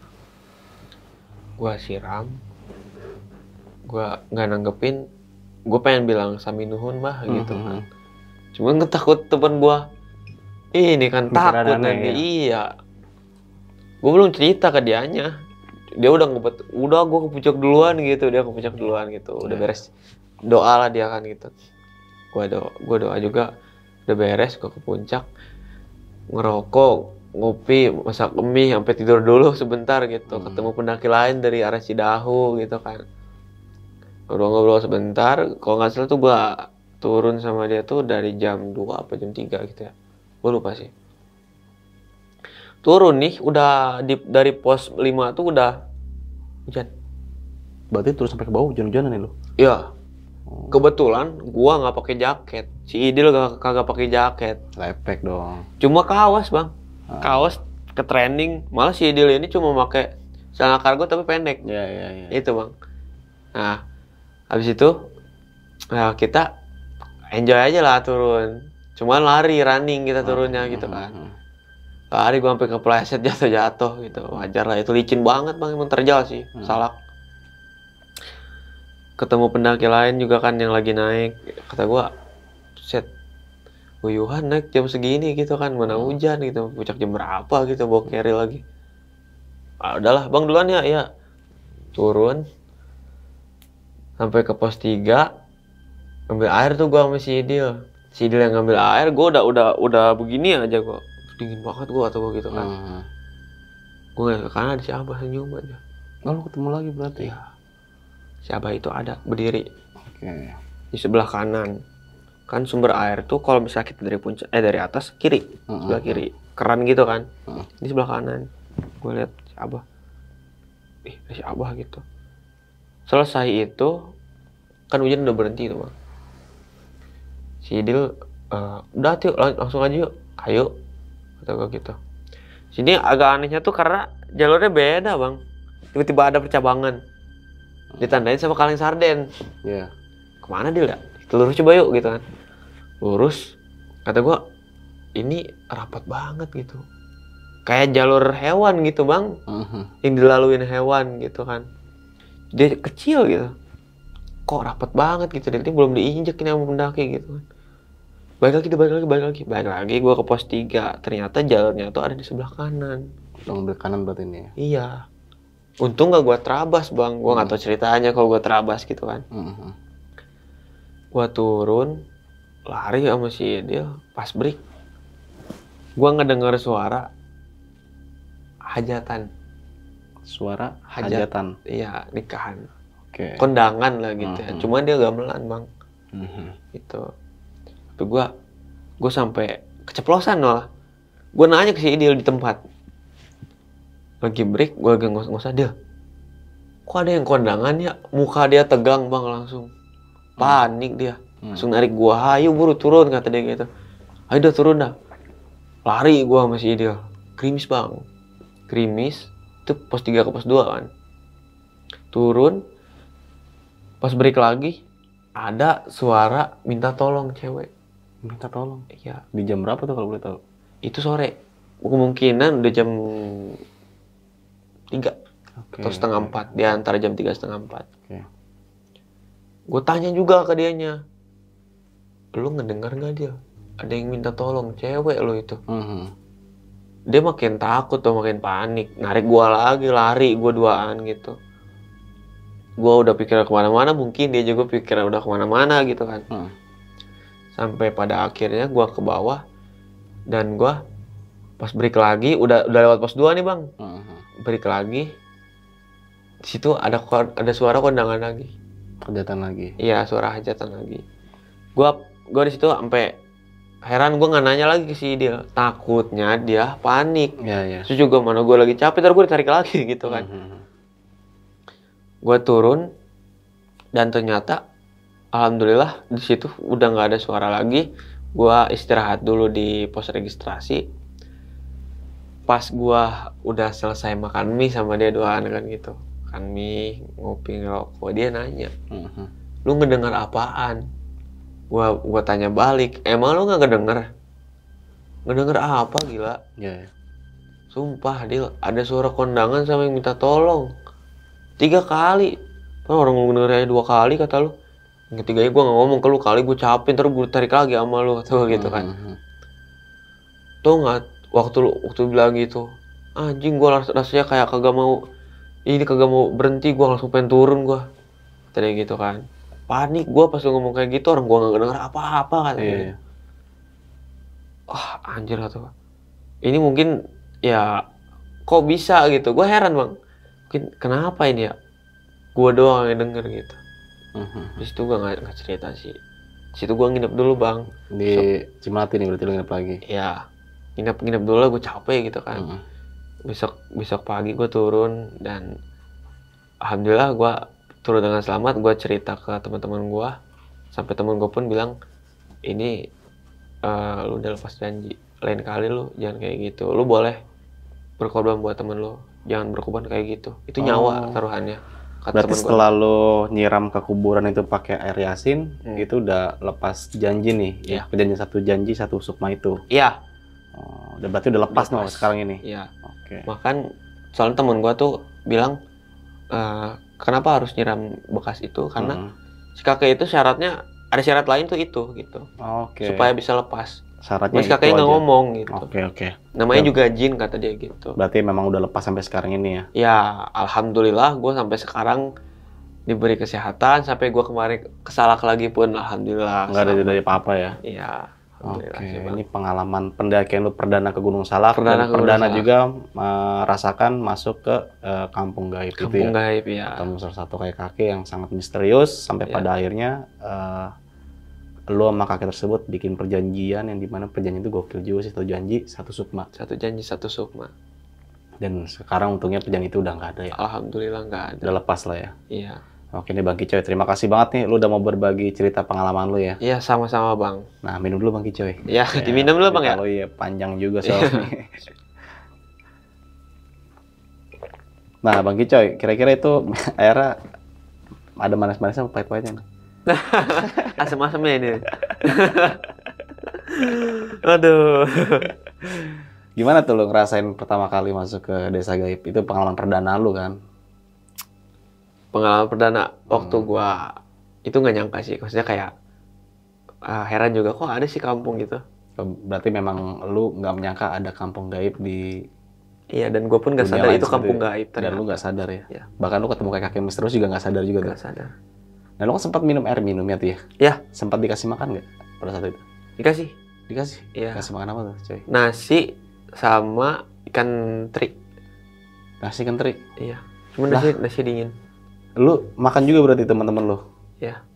Gua siram, gua nggak nanggepin, gua pengen bilang sami nuhun mah gitu Mm-hmm. kan. Cuman gue takut temen gua ini kan Mikir takut aneh, nanti ya? iya. Gue belum cerita ke dianya, dia udah ngebet, udah gue ke puncak duluan gitu, dia ke puncak duluan gitu, udah Yeah. beres doa lah dia kan gitu. Gue doa, gue doa juga udah beres, gue ke puncak ngerokok, ngopi, masak mie, sampai tidur dulu sebentar gitu. Hmm. Ketemu pendaki lain dari arah Cidahu gitu kan, ngobrol-ngobrol sebentar. Kalau nggak salah tuh gue turun sama dia tuh dari jam dua apa jam tiga gitu ya, gue lupa sih. Turun nih udah di, dari pos lima tuh udah hujan. Berarti terus sampai ke bawah hujan-hujanan nih lo. Ya, kebetulan gua nggak pakai jaket. Si Idil gak, kagak pakai jaket. Lepek dong. Cuma kaos bang, Ah. kaos ke training. Malah si Idil ini cuma pakai celana kargo tapi pendek. Ya ya ya. Itu bang. Nah, habis itu nah kita enjoy aja lah turun. Cuman lari running kita turunnya gitu kan. Lari gua sampai kepleset jatuh-jatuh gitu. Wajar lah, itu licin banget bang, emang terjal sih. Hmm. Salak. Ketemu pendaki lain juga kan yang lagi naik. Kata gua, set, Wuyuhan naik jam segini gitu kan, mana hujan gitu. Puncak jam berapa gitu, bawa carry lagi. Ah, udahlah bang duluan ya, ya. Turun. Sampai ke pos tiga. Ambil air tuh gua sama si Idil. Si Idil yang ngambil air, gua udah udah udah begini aja gua. Dingin banget gua atau gua gitu kan. Hmm. Gue ngeliat ke kanan, si Abah senyum aja. Oh, lu ketemu lagi berarti? Iya. Si Abah itu ada, berdiri. Oke. Di sebelah kanan. Kan sumber air tuh kalau misalnya kita dari puncak, eh dari atas, kiri. Uh-uh. Sebelah kiri. Keran gitu kan. Uh-uh. Di sebelah kanan. Gue lihat si Abah. Ih, si Abah gitu. Selesai itu, kan hujan udah berhenti tuh bang. Si Idil, uh, udah tuh langsung aja yuk. Ayo. Kata gue gitu. Sini agak anehnya tuh karena jalurnya beda bang. Tiba-tiba ada percabangan. Ditandain sama kaleng sarden. Iya. Yeah. Kemana dia? Lurus coba yuk gitu kan. Lurus. Kata gua, ini rapat banget gitu. Kayak jalur hewan gitu bang. Uh-huh. Yang dilaluin hewan gitu kan. Dia kecil gitu. Kok rapat banget gitu. Nanti belum diinjek ini sama pendaki gitu kan. Balik lagi, balik lagi, balik lagi. Balik lagi gua ke pos tiga. Ternyata jalurnya tuh ada di sebelah kanan. Dong di kanan berarti ini ya? Iya. Untung gak gua terabas bang. Gua nggak tahu ceritanya kalau gua terabas gitu kan. Uh-huh. Gua turun, lari sama si Idil, pas break. Gua ngedenger suara hajatan. Suara Hajat. hajatan? Iya, nikahan. Oke. Okay. Kondangan lah gitu ya. Uh-huh. Cuman dia gamelan bang. Uh-huh. Gitu. Tapi gua, gua sampai keceplosan malah. Gua nanya ke si Idil di tempat. Lagi break, gua lagi ngos-ngosan dia. Kok ada yang kondangan ya? Muka dia tegang bang langsung. Panik dia. Langsung narik gua, ayo buru turun kata dia gitu. Ayo udah turun dah. Lari gua sama si Idil. Krimis bang. Krimis. Itu pos tiga ke pos dua kan. Turun. Pas break lagi. Ada suara minta tolong cewek. Minta tolong? Iya. Di jam berapa tuh kalau boleh tahu? Itu sore. Kemungkinan udah jam tiga. Okay, atau setengah okay. empat. Di antara jam tiga setengah empat. Okay. Gue tanya juga ke dianya, lu ngedengar nggak dia? Ada yang minta tolong, cewek lo itu. Uh-huh. Dia makin takut tuh, makin panik. Narik gua lagi, lari gua duaan gitu. Gua udah pikir kemana-mana, mungkin dia juga pikir udah kemana-mana gitu kan. Uh. Sampai pada akhirnya gua ke bawah dan gua pas break lagi, udah udah lewat pos dua nih bang. Uh-huh. Break lagi, di situ ada ada suara kondangan lagi. Hajatan lagi. Iya, suara hajatan lagi. Gua gua di situ sampai heran, gua nggak nanya lagi ke si dia. Takutnya dia panik. Iya, iya. Terus juga mana gua lagi capek, ntar gua ditarik lagi gitu kan. Uh-huh. Gua turun dan ternyata alhamdulillah di situ udah nggak ada suara lagi. Gua istirahat dulu di pos registrasi. pas gua udah selesai makan mie sama dia doang kan gitu, makan mie, ngopi, ngerokok, dia nanya, Mhm. lu ngedengar apaan? Gua gua tanya balik, emang lu nggak ngedenger? Ngedenger apa gila? Iya, iya. Sumpah Dil, ada suara kondangan sama yang minta tolong. Tiga kali. Kan orang lu ngedenger aja dua kali kata lu. Yang ketiganya gua nggak ngomong ke lu, kali gua capek terus gua tarik lagi sama lu tuh gitu kan. Mhm. Tuh nggak waktu lu waktu lu bilang gitu, anjing gua ras- rasanya kayak kagak mau ini kagak mau berhenti, gua langsung pengen turun gua. Tadi gitu kan. Panik gua pas lu ngomong kayak gitu, orang gua nggak denger apa-apa kata Iya, dia. iya. Wah, anjir kata gua. Ini mungkin ya kok bisa gitu. Gua heran, Bang. Mungkin kenapa ini ya? Gua doang yang denger gitu. Mhm. Di situ gua nggak nggak cerita sih. Di situ gua nginep dulu, Bang. Di Cimati nih berarti lu nginep lagi. Ya, nginep-nginep dulu lah, gua capek gitu kan. Mhm. Besok besok pagi gua turun dan alhamdulillah gua turun dengan selamat. Gua cerita ke teman-teman gua. Sampai teman gua pun bilang, "Ini eh, lu udah lepas janji. Lain kali lu jangan kayak gitu. Lu boleh berkorban buat temen lu. Jangan berkorban kayak gitu. Itu nyawa Oh. taruhannya." Kata Berarti temen gua. setelah lu nyiram ke kuburan itu pakai air yasin, Hmm. itu udah lepas janji nih. Iya. Ya, perjanjian satu janji satu sukma itu. Iya, Oh, udah berarti udah lepas Udah no lepas. sekarang ini. iya. Oke. Makan soalnya temen gua tuh bilang, eh, kenapa harus nyiram bekas itu? Karena Mhm. si kakek itu syaratnya ada syarat lain tuh itu gitu. Oke. Supaya bisa lepas. Syaratnya Mas itu kakeknya nggak aja. ngomong gitu. Oke, oke. Namanya Ya. juga jin kata dia gitu. Berarti memang udah lepas sampai sekarang ini ya. Ya, alhamdulillah gue sampai sekarang diberi kesehatan. Sampai gue kemarin kesalak lagi pun alhamdulillah. Nggak ada selamat. dari apa-apa ya. Iya, Oke, alhamdulillah sih, Bang. ini pengalaman pendakian lu perdana ke Gunung Salak Perdana dan ke Gunung perdana Salak. juga merasakan masuk ke eh, kampung gaib itu Kampung ya. gaib ya. Ketemu salah satu kayak kakek yang sangat misterius sampai Ya. pada akhirnya eh, lu sama kakek tersebut bikin perjanjian yang dimana perjanjian itu gokil juga sih, satu janji satu sukma. Satu janji satu sukma. Dan sekarang untungnya perjanjian itu udah nggak ada ya. Alhamdulillah nggak ada. Udah lepas lah ya. Iya. Oke nih Bang Kicoy, terima kasih banget nih lu udah mau berbagi cerita pengalaman lu ya. Iya, sama-sama Bang. Nah, minum dulu Bang Kicoy. Ya, diminum dulu Bang ya. Kalau iya panjang juga soalnya. Nah, Bang Kicoy, kira-kira itu airnya ada manis-manisnya apa pahit-pahitnya? Asem-asemnya ini. Aduh. Gimana tuh lu ngerasain pertama kali masuk ke desa gaib? Itu pengalaman perdana lu kan? Pengalaman perdana waktu gua itu nggak nyangka sih. Maksudnya kayak ah, heran juga kok ada sih kampung gitu. Berarti memang lu nggak menyangka ada kampung gaib di Iya, dan gue pun nggak dunia sadar lain itu seperti kampung itu. gaib Dan ternyata. lu nggak sadar ya? Iya. Bahkan lu ketemu kayak kakek misterius juga nggak sadar juga Nggak tuh? sadar. Nah, lu kan sempat minum air minumnya tuh ya? Ya, Sempat dikasih makan nggak pada saat itu? dikasih Dikasih? Iya. Kasih makan apa tuh coy? nasi sama ikan teri. Nasi kentri? Iya. Cuma Lah. nasi nasi dingin. Lu makan juga berarti teman-teman lu? Ya.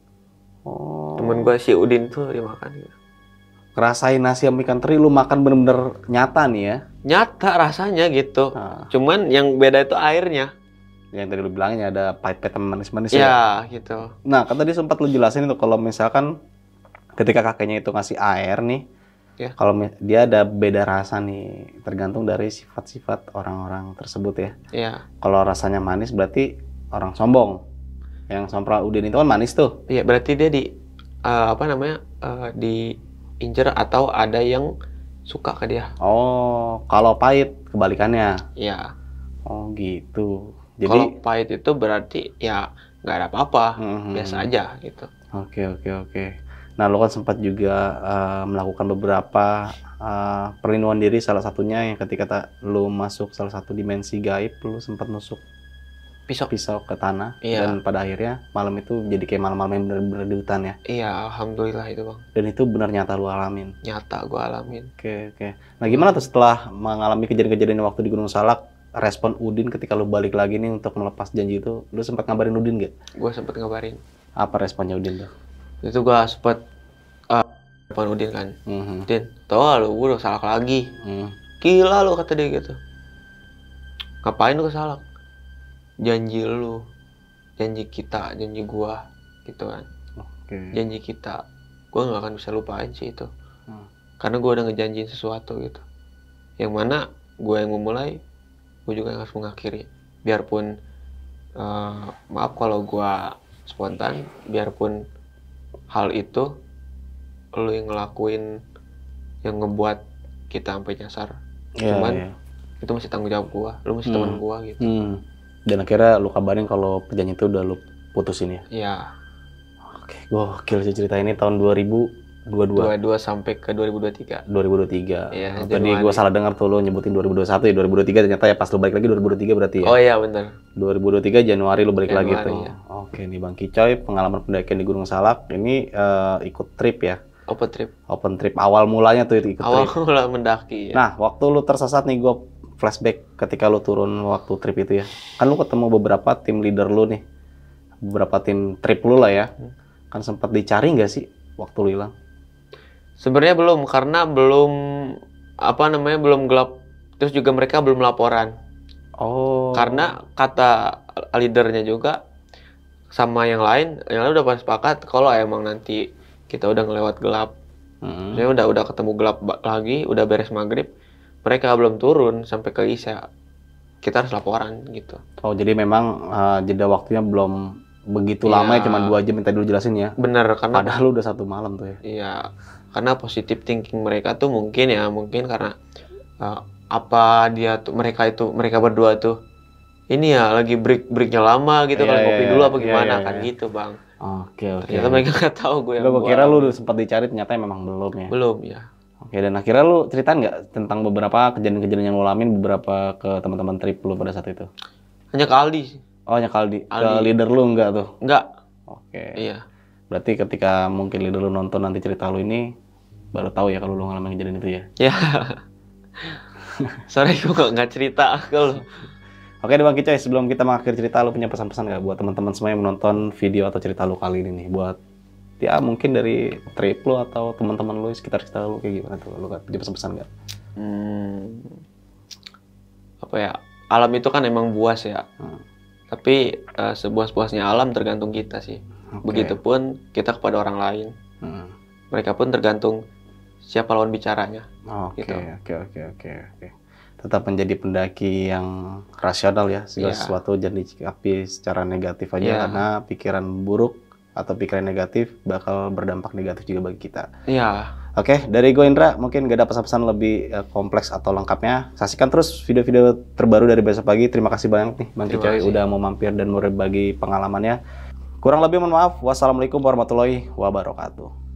Oh. Temen gue si Udin tuh dia makan gitu. Ngerasain nasi sama ikan teri lu makan bener-bener nyata nih ya? Nyata rasanya gitu. Nah, Cuman yang beda itu airnya. yang tadi lu bilangnya ada pahit-pahit sama manis-manis Ya, ya? gitu. Nah, kan tadi sempat lu jelasin itu kalau misalkan ketika kakeknya itu ngasih air nih, Ya. kalau mi- dia ada beda rasa nih, tergantung dari sifat-sifat orang-orang tersebut ya. Iya. Kalau rasanya manis berarti orang sombong. Yang Sompral Udin itu kan manis tuh. Iya, berarti dia di eh, apa namanya? eh, diincer atau ada yang suka ke dia. Oh, kalau pahit kebalikannya. Iya. Oh, gitu. Kalau Jadi, pahit itu berarti ya nggak ada apa-apa, Mhm. biasa aja gitu. oke oke oke. Nah, lu kan sempat juga eh, melakukan beberapa eh, perlindungan diri, salah satunya yang ketika ta- lu masuk salah satu dimensi gaib, lu sempat nusuk Pisau. pisau ke tanah, Iya. dan pada akhirnya malam itu jadi kayak malam-malam yang bener-bener di hutan ya. Iya, alhamdulillah itu Bang. Dan itu benar nyata lu alamin. Nyata gue alamin. Oke oke. Nah, gimana tuh setelah mengalami kejadian-kejadian waktu di Gunung Salak, respon Udin ketika lu balik lagi nih untuk melepas janji itu, lu sempat ngabarin Udin gak? Gue sempet ngabarin. Apa responnya Udin tuh? Itu gue sempet uh, depan Udin kan. Mhm. Udin, tau gak lu, gue udah salak lagi. Hmm. Gila lu, kata dia gitu. Ngapain lu ke salak? Janji lu, janji kita, janji gua, gitu kan. Oke. Janji kita, gua nggak akan bisa lupain sih itu. Hmm. Karena gua udah ngejanjiin sesuatu gitu. Yang mana gue yang memulai, gue juga yang harus mengakhiri. Biarpun uh, maaf kalau gue spontan, biarpun hal itu lo yang ngelakuin, yang ngebuat kita sampai nyasar. Yeah, cuman yeah. itu masih tanggung jawab gue, lo masih hmm. teman gue gitu. Hmm. Dan akhirnya lo kabarin kalau perjanjian itu udah lo putusin ya? Iya. Oke, gokil sih cerita ini tahun dua ribu dua puluh dua. dua puluh dua sampai ke dua ribu dua puluh tiga. dua ribu dua puluh tiga. Iya, tadi gue salah dengar tuh lo nyebutin dua ribu dua puluh satu ya, dua ribu dua puluh tiga ternyata ya pas lo balik lagi dua ribu dua puluh tiga berarti ya? Oh iya bener. dua ribu dua puluh tiga Januari lo balik Januari, lagi tuh. Ya. Oke nih Bang Kicoy, pengalaman pendakian di Gunung Salak ini uh, ikut trip ya? Open trip. Open trip, awal mulanya tuh ikut awal trip. Awal mula mendaki ya. Nah, waktu lo tersesat nih, gue flashback ketika lo turun waktu trip itu ya. Kan lo ketemu beberapa tim leader lo nih. Beberapa tim trip lo lah ya. Hmm. Kan sempat dicari nggak sih waktu lo hilang? Sebenarnya belum, karena belum apa namanya belum gelap, terus juga mereka belum laporan. Oh. Karena kata leadernya juga sama yang lain, yang lain udah pas sepakat kalau emang nanti kita udah ngelewat gelap, mm-hmm. saya udah udah ketemu gelap lagi, udah beres maghrib, mereka belum turun sampai ke Isya, kita harus laporan gitu. Oh jadi memang uh, jeda waktunya belum begitu ya, lama ya, cuma dua jam minta dulu jelasin ya. Bener, karena padahal lu udah satu malam tuh ya. Iya, karena positive thinking mereka tuh mungkin ya, mungkin karena uh, apa dia tuh mereka itu mereka berdua tuh ini ya lagi break breaknya lama gitu, yeah, kalau kopi yeah, dulu apa gimana yeah, yeah, kan yeah. gitu bang. Oke oke. Ternyata mereka nggak tahu gue yang gue kira lu sempat dicari, ternyata memang belum ya. Belum ya. Oke, dan akhirnya lu ceritain nggak tentang beberapa kejadian-kejadian yang lu alamin beberapa ke teman-teman trip lu pada saat itu? Hanya ke Aldi. Oh, hanya ke Aldi. Aldi. Ke leader lu nggak tuh? Nggak. Oke. Iya. Berarti ketika mungkin leader lu nonton nanti cerita lu ini, baru tahu ya kalau lu ngalamin kejadian itu ya? Ya. Sorry, gue nggak cerita ke lu. Oke deh Bang Kicoy, sebelum kita mengakhiri cerita, lu punya pesan-pesan nggak buat teman-teman semua yang menonton video atau cerita lu kali ini nih? Buat ya mungkin dari trip lu atau teman-teman lu sekitar sekitar lu kayak gimana tuh? Lu punya pesan-pesan nggak? Hmm, apa ya? Alam itu kan emang buas ya. Hmm. Tapi uh, sebuas-buasnya alam tergantung kita sih. Okay. Begitupun kita kepada orang lain. Hmm. Mereka pun tergantung siapa lawan bicaranya. Oke, oke, oke, oke, oke. Tetap menjadi pendaki yang rasional ya, segala yeah. sesuatu jangan disikapi secara negatif aja, yeah. karena pikiran buruk atau pikiran negatif bakal berdampak negatif juga bagi kita. Iya. Yeah. Oke, dari gue Indra, mungkin gak ada pesan-pesan lebih uh, kompleks atau lengkapnya. Saksikan terus video-video terbaru dari Besok Pagi. Terima kasih banyak nih Bang Kicoy udah mau mampir dan mau berbagi pengalamannya. Kurang lebih mohon maaf. Wassalamualaikum warahmatullahi wabarakatuh.